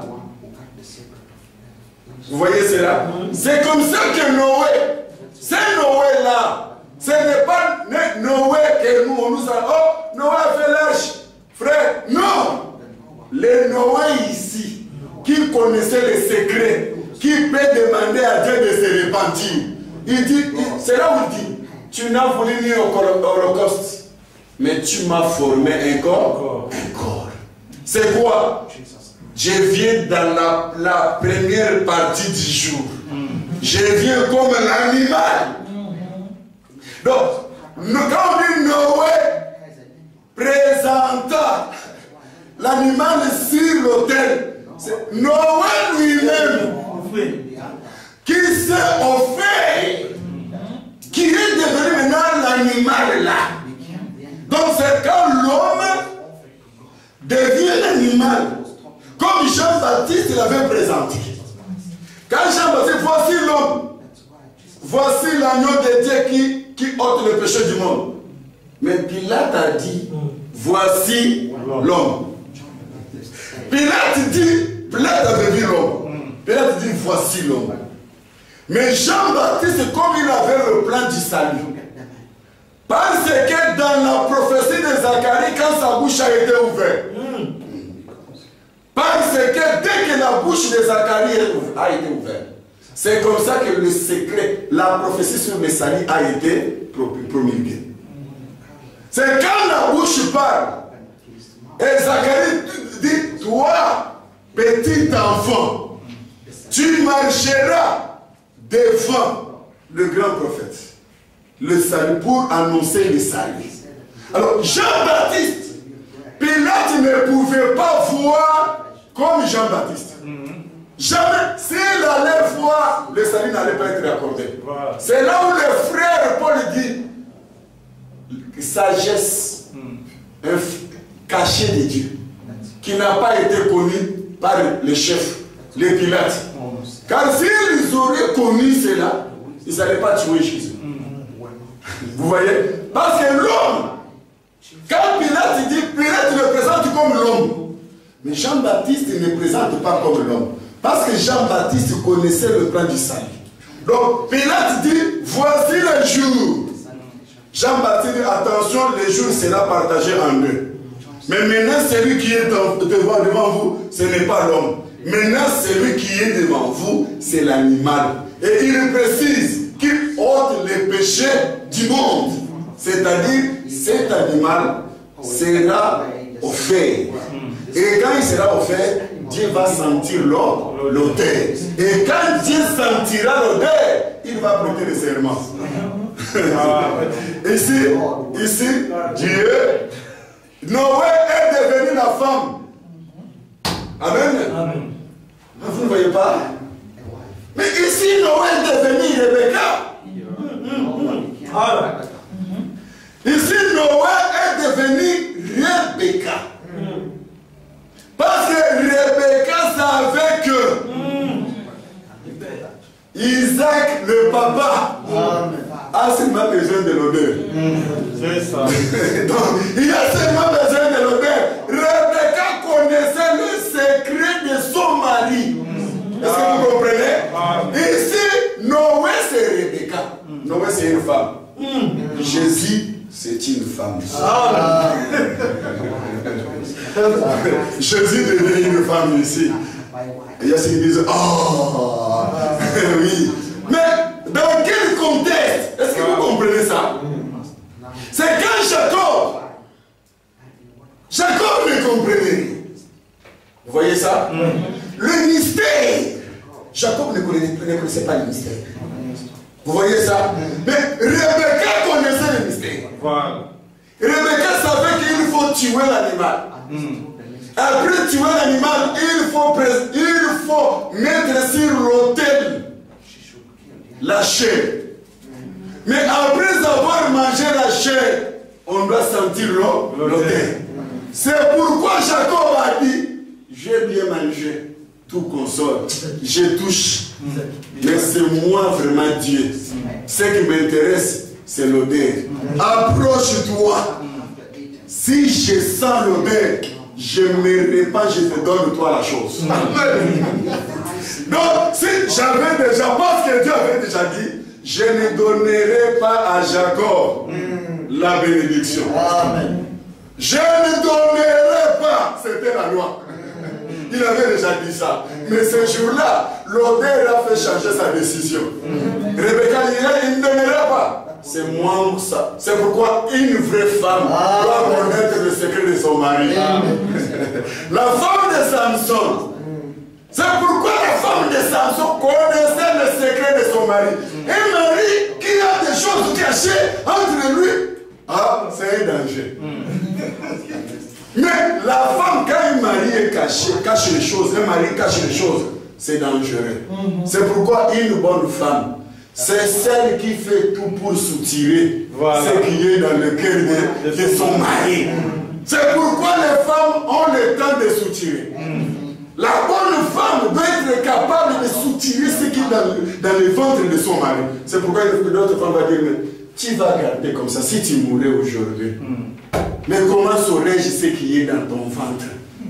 [SPEAKER 3] Vous voyez cela? C'est comme ça que Noé, c'est Noé là. Ce n'est pas Noé que nous, on nous a... Oh, Noé a fait l'âge. Frère, non. Le Noé ici, qui connaissait les secrets, qui peut demander à Dieu de se repentir. Il dit, c'est là où il dit, tu n'as voulu ni au holocauste, mais tu m'as formé un corps. Un corps. C'est quoi? Je viens dans la, la première partie du jour. Je viens comme un animal. Donc, quand on dit Noé présenta l'animal sur l'autel, c'est Noé lui-même qui s'est offert, qui est devenu maintenant l'animal là. Donc c'est quand l'homme devient l'animal, comme Jean-Baptiste l'avait présenté. Quand Jean-Baptiste, voici l'homme, voici l'agneau de Dieu qui, qui ôte le péché du monde. Mais Pilate a dit, voici l'homme. Pilate dit, Pilate avait vu l'homme. Pilate dit, voici l'homme. Mais Jean-Baptiste, comme il avait le plan du salut, parce que dans la prophétie de Zacharie, quand sa bouche a été ouverte, parce que dès que la bouche de Zacharie a été ouverte, c'est comme ça que le secret, la prophétie sur le salut a été promulguée. C'est quand la bouche parle, et Zacharie dit, toi, petit enfant, tu marcheras devant le grand prophète, le salut, pour annoncer le salut. Alors, Jean-Baptiste, Pilate ne pouvait pas voir comme Jean-Baptiste. Jamais, s'il allait voir, le salut n'allait pas être accordé. C'est là où le frère Paul dit, sagesse, un cachet de Dieu, qui n'a pas été connu par les chefs, les Pilates. Car s'ils auraient connu cela, ils n'allaient pas tuer Jésus. Vous voyez? Parce que l'homme, quand Pilate dit, Pilate le présente comme l'homme. Mais Jean-Baptiste ne présente pas comme l'homme. Parce que Jean-Baptiste connaissait le plan du salut. Donc Pilate dit, voici le jour. Jean-Baptiste dit, attention, le jour sera partagé en deux. Mais maintenant, celui qui est devant, devant vous, ce n'est pas l'homme. Maintenant, celui qui est devant vous, c'est l'animal. Et il précise qu'il ôte les péchés du monde. C'est-à-dire, cet animal sera offert. Et quand il sera offert, Dieu va sentir l'odeur. Et quand Dieu sentira l'odeur, il va prêter le serment. Ici, ici, Dieu, Noé est devenu la femme. Amen. Amen. Vous ne voyez pas? Mais ici, Noé est devenu Rebecca. Ici, Noé est devenu Rebecca. Parce que Rebecca savait que Isaac, le papa, a seulement besoin de l'odeur.
[SPEAKER 5] C'est ça.
[SPEAKER 3] Donc, il a seulement besoin de l'odeur. Rebecca connaissait le secret de son mari. Est-ce que vous comprenez? Ici, Noé, c'est Rebecca. Noé, c'est une femme. Jésus, c'est une femme. Ah. Jésus devient une femme ici. Et il y a ceux qui disent, oh, oui. Mais dans quel contexte? Est-ce que vous comprenez ça? C'est quand Jacob, Jacob ne comprenait. Vous voyez ça? Le mystère. Jacob ne connaissait, ne connaissait pas le mystère. Vous voyez ça? Mais Rebecca connaissait le mystère. Voilà. Rebecca savait qu'il faut tuer l'animal. Après tuer l'animal, il faut, il faut mettre sur l'autel la chair. Mais après avoir mangé la chair, on doit sentir l'autel. C'est pourquoi Jacob a dit, j'ai bien mangé, tout console, je touche. Mais c'est moi vraiment Dieu. Ce qui m'intéresse, c'est l'odeur. Approche-toi. si je sens l'odeur, je me répands, je te donne toi la chose. Donc, si j'avais déjà, parce que Dieu avait déjà dit, je ne donnerai pas à Jacob la bénédiction.
[SPEAKER 4] Amen.
[SPEAKER 3] Je ne donnerai pas, c'était la loi. Il avait déjà dit ça. Mais ce jour-là, l'odeur a fait changer sa décision. Rebecca dit, il ne donnera pas. C'est moi ça. C'est pourquoi une vraie femme ah, doit connaître le secret de son mari. La femme de Samson. C'est pourquoi la femme de Samson connaissait le secret de son mari. Un mari qui a des choses cachées entre lui. Ah, c'est un danger. Mais la femme, quand un mari est caché, cache les choses, un mari cache les choses, c'est dangereux. C'est pourquoi une bonne femme, c'est celle qui fait tout pour soutirer voilà. ce qui est dans le cœur de, de son mari. C'est pourquoi les femmes ont le temps de soutirer. La bonne femme doit être capable de soutirer ce qui est dans, dans le ventre de son mari. C'est pourquoi d'autres femmes vont dire, mais tu vas garder comme ça si tu mourais aujourd'hui. Mais comment saurais-je ce qui est dans ton ventre?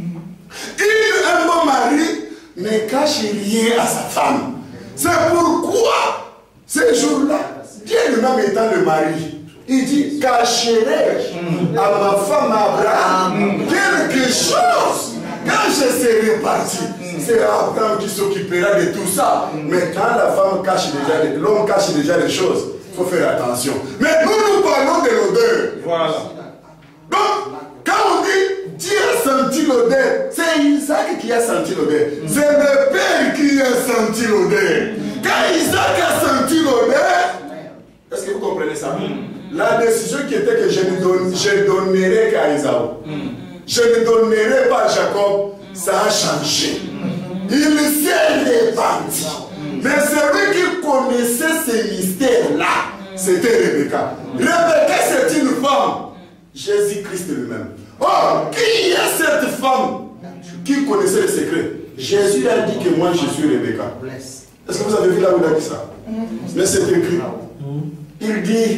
[SPEAKER 3] Il, un bon mari ne cache rien à sa femme. C'est pourquoi ce jour-là, Dieu lui-même étant le mari, il dit, cacherai-je à ma femme Abraham quelque chose quand je serai parti. C'est Abraham qui s'occupera de tout ça. Mais quand la femme cache déjà, l'homme cache déjà les choses, il faut faire attention. Mais nous, nous parlons de l'odeur. Voilà. Donc, quand on dit Dieu a senti l'odeur, c'est Isaac qui a senti l'odeur. C'est le Père qui a senti l'odeur. Quand Isaac a senti l'odeur, est-ce que vous comprenez ça? La décision qui était que je ne donne, je donnerai qu'à Esaü. Je ne donnerai pas à Jacob, ça a changé. Il s'est répandu. Mais celui qui connaissait ces mystères-là, c'était Rebecca. Rebecca, c'est une femme. Jésus-Christ lui-même. Oh, qui est cette femme qui connaissait le secret? Jésus a dit que moi je suis Rebecca. Est-ce que vous avez vu là où il a dit ça? Mais c'est écrit. Il dit,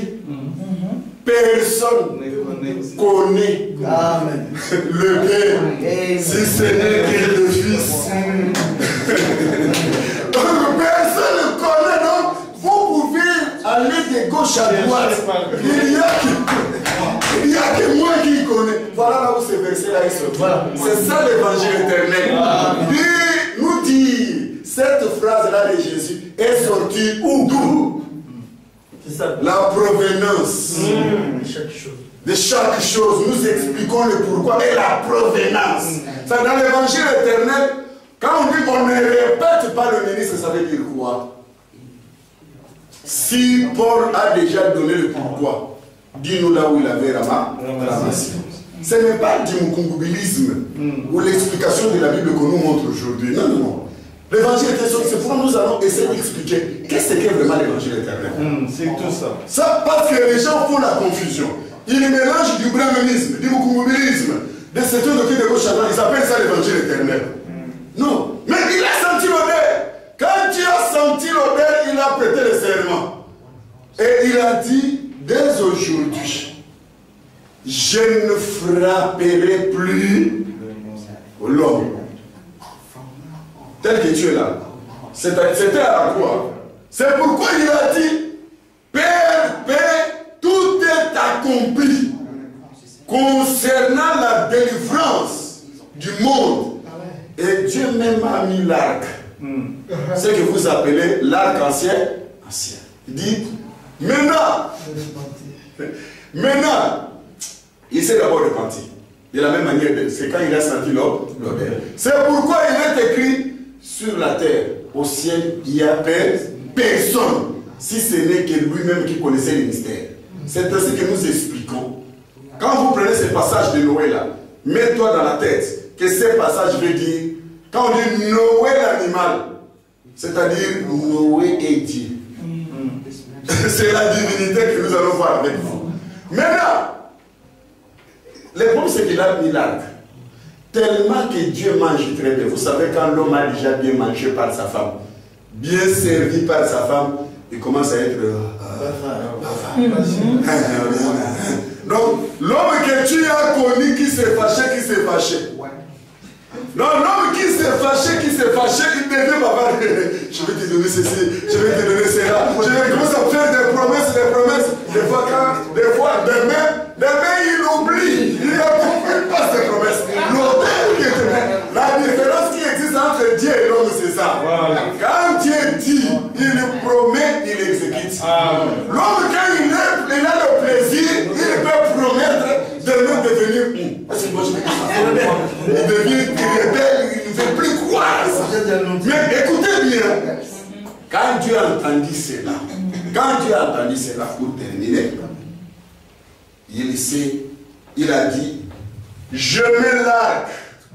[SPEAKER 3] personne ne connaît Amen. Le Père si ce n'est que le Fils. Donc personne ne connaît, donc vous pouvez aller de gauche à droite. Il y a Il n'y a que moi qui connais. Voilà là où ce verset-là est sorti. Voilà. C'est ça l'évangile éternel. Il nous dit, cette phrase-là de Jésus est sortie où? D'où? La provenance mmh. de chaque chose. De chaque chose. Nous expliquons le pourquoi et la provenance. Mmh. Ça, dans l'évangile éternel, quand on dit qu'on ne répète pas le ministre, ça veut dire quoi? Si Paul a déjà donné le pourquoi, dis-nous là où il avait ramassé. Ce n'est pas du mukungubilisme mm. ou l'explication de la Bible qu'on nous montre aujourd'hui. Non, non, non. L'évangile était sorti. C'est pourquoi nous allons essayer d'expliquer qu'est-ce qu'est vraiment l'évangile éternel. Mm, c'est tout ça. Ça, parce que les gens font la confusion. Ils mélangent du brahmanisme, du mukungubilisme, des secteurs de de gauche à droite. Ils appellent ça l'évangile éternel. Mm. Non. Mais il a senti l'odeur. Quand tu as senti l'odeur, il a prêté le serment. Et il a dit, dès aujourd'hui, je ne frapperai plus l'homme. Tel que tu es là. C'était à quoi? C'est pourquoi il a dit, Père, Père, tout est accompli concernant la délivrance du monde. Et Dieu même a mis l'arc. Ce que vous appelez l'arc ancien. Ancien. Il dit, maintenant, maintenant, il s'est d'abord repenti. De la même manière, c'est quand il a senti l'odeur. C'est pourquoi il est écrit sur la terre, au ciel, il n'y a personne, si ce n'est que lui-même qui connaissait les mystères. C'est ainsi que nous expliquons. Quand vous prenez ce passage de Noé là, mets-toi dans la tête que ce passage veut dire, quand on dit Noé l'animal, c'est-à-dire Noé est Dieu. C'est la divinité que nous allons voir avec vous. Maintenant, le problème c'est qu'il a mis l'arc. Tellement que Dieu mange très bien. Vous savez, quand l'homme a déjà bien mangé par sa femme, bien servi par sa femme, il commence à être... Donc, l'homme que tu as connu qui s'est fâché, qui s'est fâché. Non, l'homme qui s'est fâché, qui s'est fâché, il devient papa. Je vais te donner ceci, je vais te donner cela. Je vais commencer à faire des promesses, des promesses. Des fois, quand, des fois, demain, demain, il oublie. Il ne pas ses promesses. La différence qui existe entre Dieu et l'homme, c'est ça. Quand Dieu dit, il promet, il exécute. L'homme, quand il a, il a le plaisir, il peut promettre de même devenir. Il devient créateur, il ne veut plus croire. Mais écoutez bien, quand Dieu a entendu cela, quand Dieu a entendu cela pour terminer, il sait, il a dit, je mets l'arc.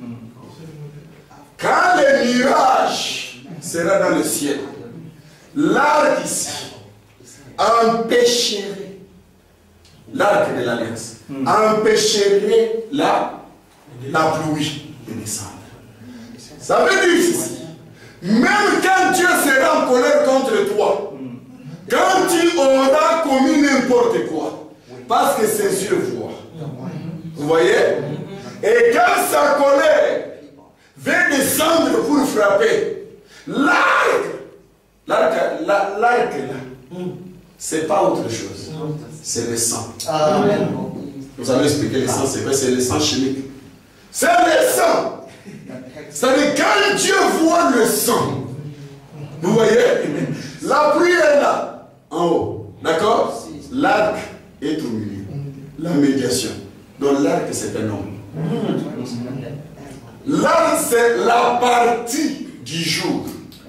[SPEAKER 3] Quand le nuage sera dans le ciel, l'arc ici empêcherait, l'arc de l'alliance, empêcherait la, la pluie de descendre. Ça veut dire ceci. Même quand Dieu sera en colère contre toi, quand tu auras commis n'importe quoi, parce que ses yeux voient. Vous voyez? Et quand sa colère va descendre pour frapper, l'arc, l'arc, l'arc là, c'est pas autre chose. C'est le sang. Amen. Vous avez expliqué le sang, c'est quoi? C'est le sang chimique. C'est le sang. C'est-à-dire quand Dieu voit le sang, vous voyez, la pluie est là, en haut. D'accord? L'arc est au milieu. La médiation. Donc l'arc, c'est un homme. L'arc, c'est la partie du jour.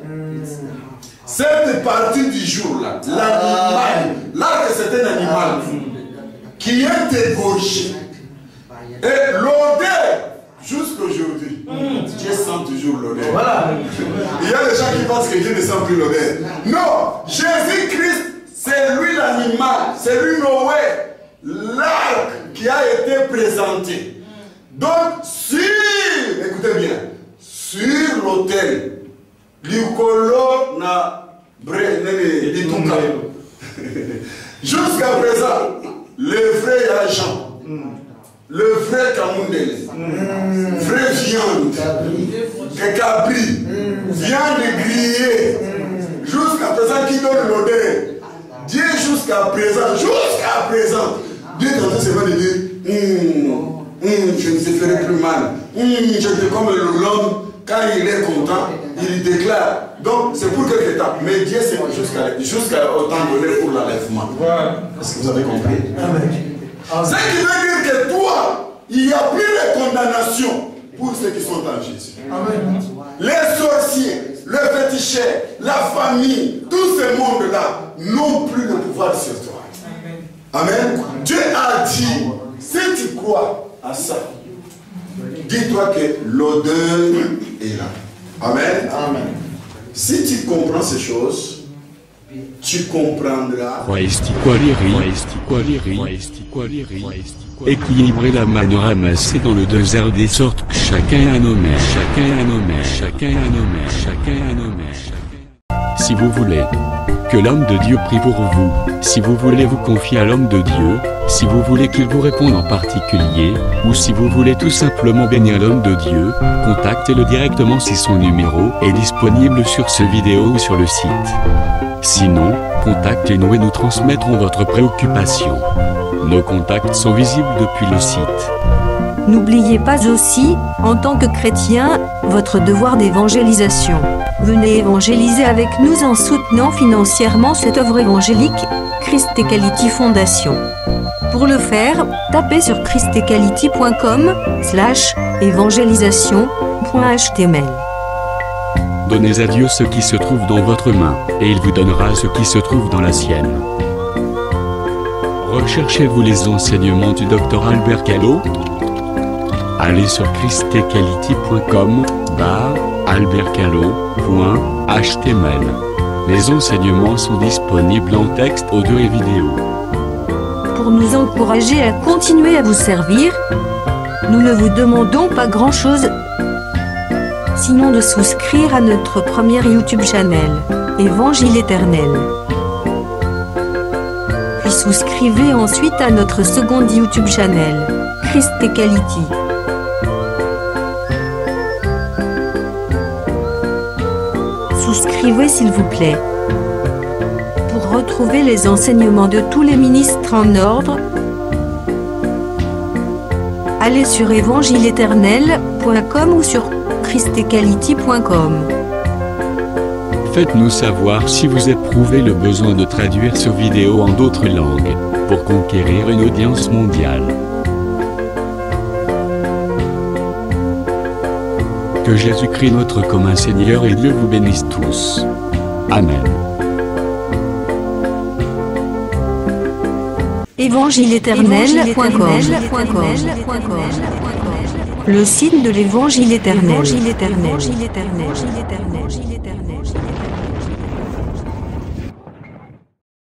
[SPEAKER 3] Cette partie du jour-là, l'animal, l'arc, c'est un animal qui est égorgé. Et l'odeur, jusqu'aujourd'hui, Dieu sent toujours l'odeur. Voilà. Il y a des gens qui pensent que Dieu ne sent plus l'odeur. Non, Jésus-Christ, c'est lui l'animal, c'est lui Noé, l'arc qui a été présenté. Donc, sur, écoutez bien, sur l'autel, l'icolo na bré, jusqu'à présent, le vrai agent, le vrai Kamundele, mmh. vraie viande, que cabri, mmh. viande grillée, mmh. jusqu'à présent qui donne l'odeur. Dieu jusqu'à présent, jusqu'à présent, Dieu est en train de dire, mmh, mmh, je ne te ferai plus mal, mmh, je te comme l'homme, quand il est content, il déclare. Donc c'est pour quelque temps. Mais Dieu c'est jusqu'à jusqu'à autant donné pour l'enlèvement. Est-ce que vous avez compris? Amen. Ce qui veut dire que toi, il n'y a plus de condamnation pour ceux qui sont en Jésus. Amen. Les sorciers, le féticheur, la famille, tous ces mondes-là n'ont plus de pouvoir sur toi. Amen. Amen. Dieu a dit, si tu crois à ça, dis-toi que l'odeur est là. Amen. Amen. Si tu comprends ces choses, tu comprendras.
[SPEAKER 1] Équilibrer la manne ramassée dans le désert des sortes que chacun a nommé, chacun a nommé, chacun a nommé, chacun a nommé. Si vous voulez que l'homme de Dieu prie pour vous, si vous voulez vous confier à l'homme de Dieu, si vous voulez qu'il vous réponde en particulier, ou si vous voulez tout simplement bénir l'homme de Dieu, contactez-le directement si son numéro est disponible sur ce vidéo ou sur le site. Sinon, contactez-nous et nous transmettrons votre préoccupation. Nos contacts sont visibles depuis le site.
[SPEAKER 2] N'oubliez pas aussi, en tant que chrétien, votre devoir d'évangélisation. Venez évangéliser avec nous en soutenant financièrement cette œuvre évangélique, Christ Equality Fondation. Pour le faire, tapez sur christequality point com slash évangélisation point h t m l.
[SPEAKER 1] Donnez à Dieu ce qui se trouve dans votre main, et il vous donnera ce qui se trouve dans la sienne. Recherchez-vous les enseignements du docteur Albert Callot? Allez sur christequality point com barre albert callot point h t m l. Les enseignements sont disponibles en texte, audio et vidéo.
[SPEAKER 2] Pour nous encourager à continuer à vous servir, nous ne vous demandons pas grand-chose, sinon de souscrire à notre premier YouTube channel, Évangile éternel. Puis Souscrivez ensuite à notre second YouTube channel, Christ Equality. Souscrivez s'il vous plaît. Pour retrouver les enseignements de tous les ministres en ordre, allez sur évangile éternel point com ou sur christ equality point com.
[SPEAKER 1] Faites-nous savoir si vous éprouvez le besoin de traduire ces vidéos en d'autres langues, pour conquérir une audience mondiale. Que Jésus-Christ notre commun Seigneur et Dieu vous bénisse tous. Amen.
[SPEAKER 2] évangile éternel point com, le site de l'évangile éternel.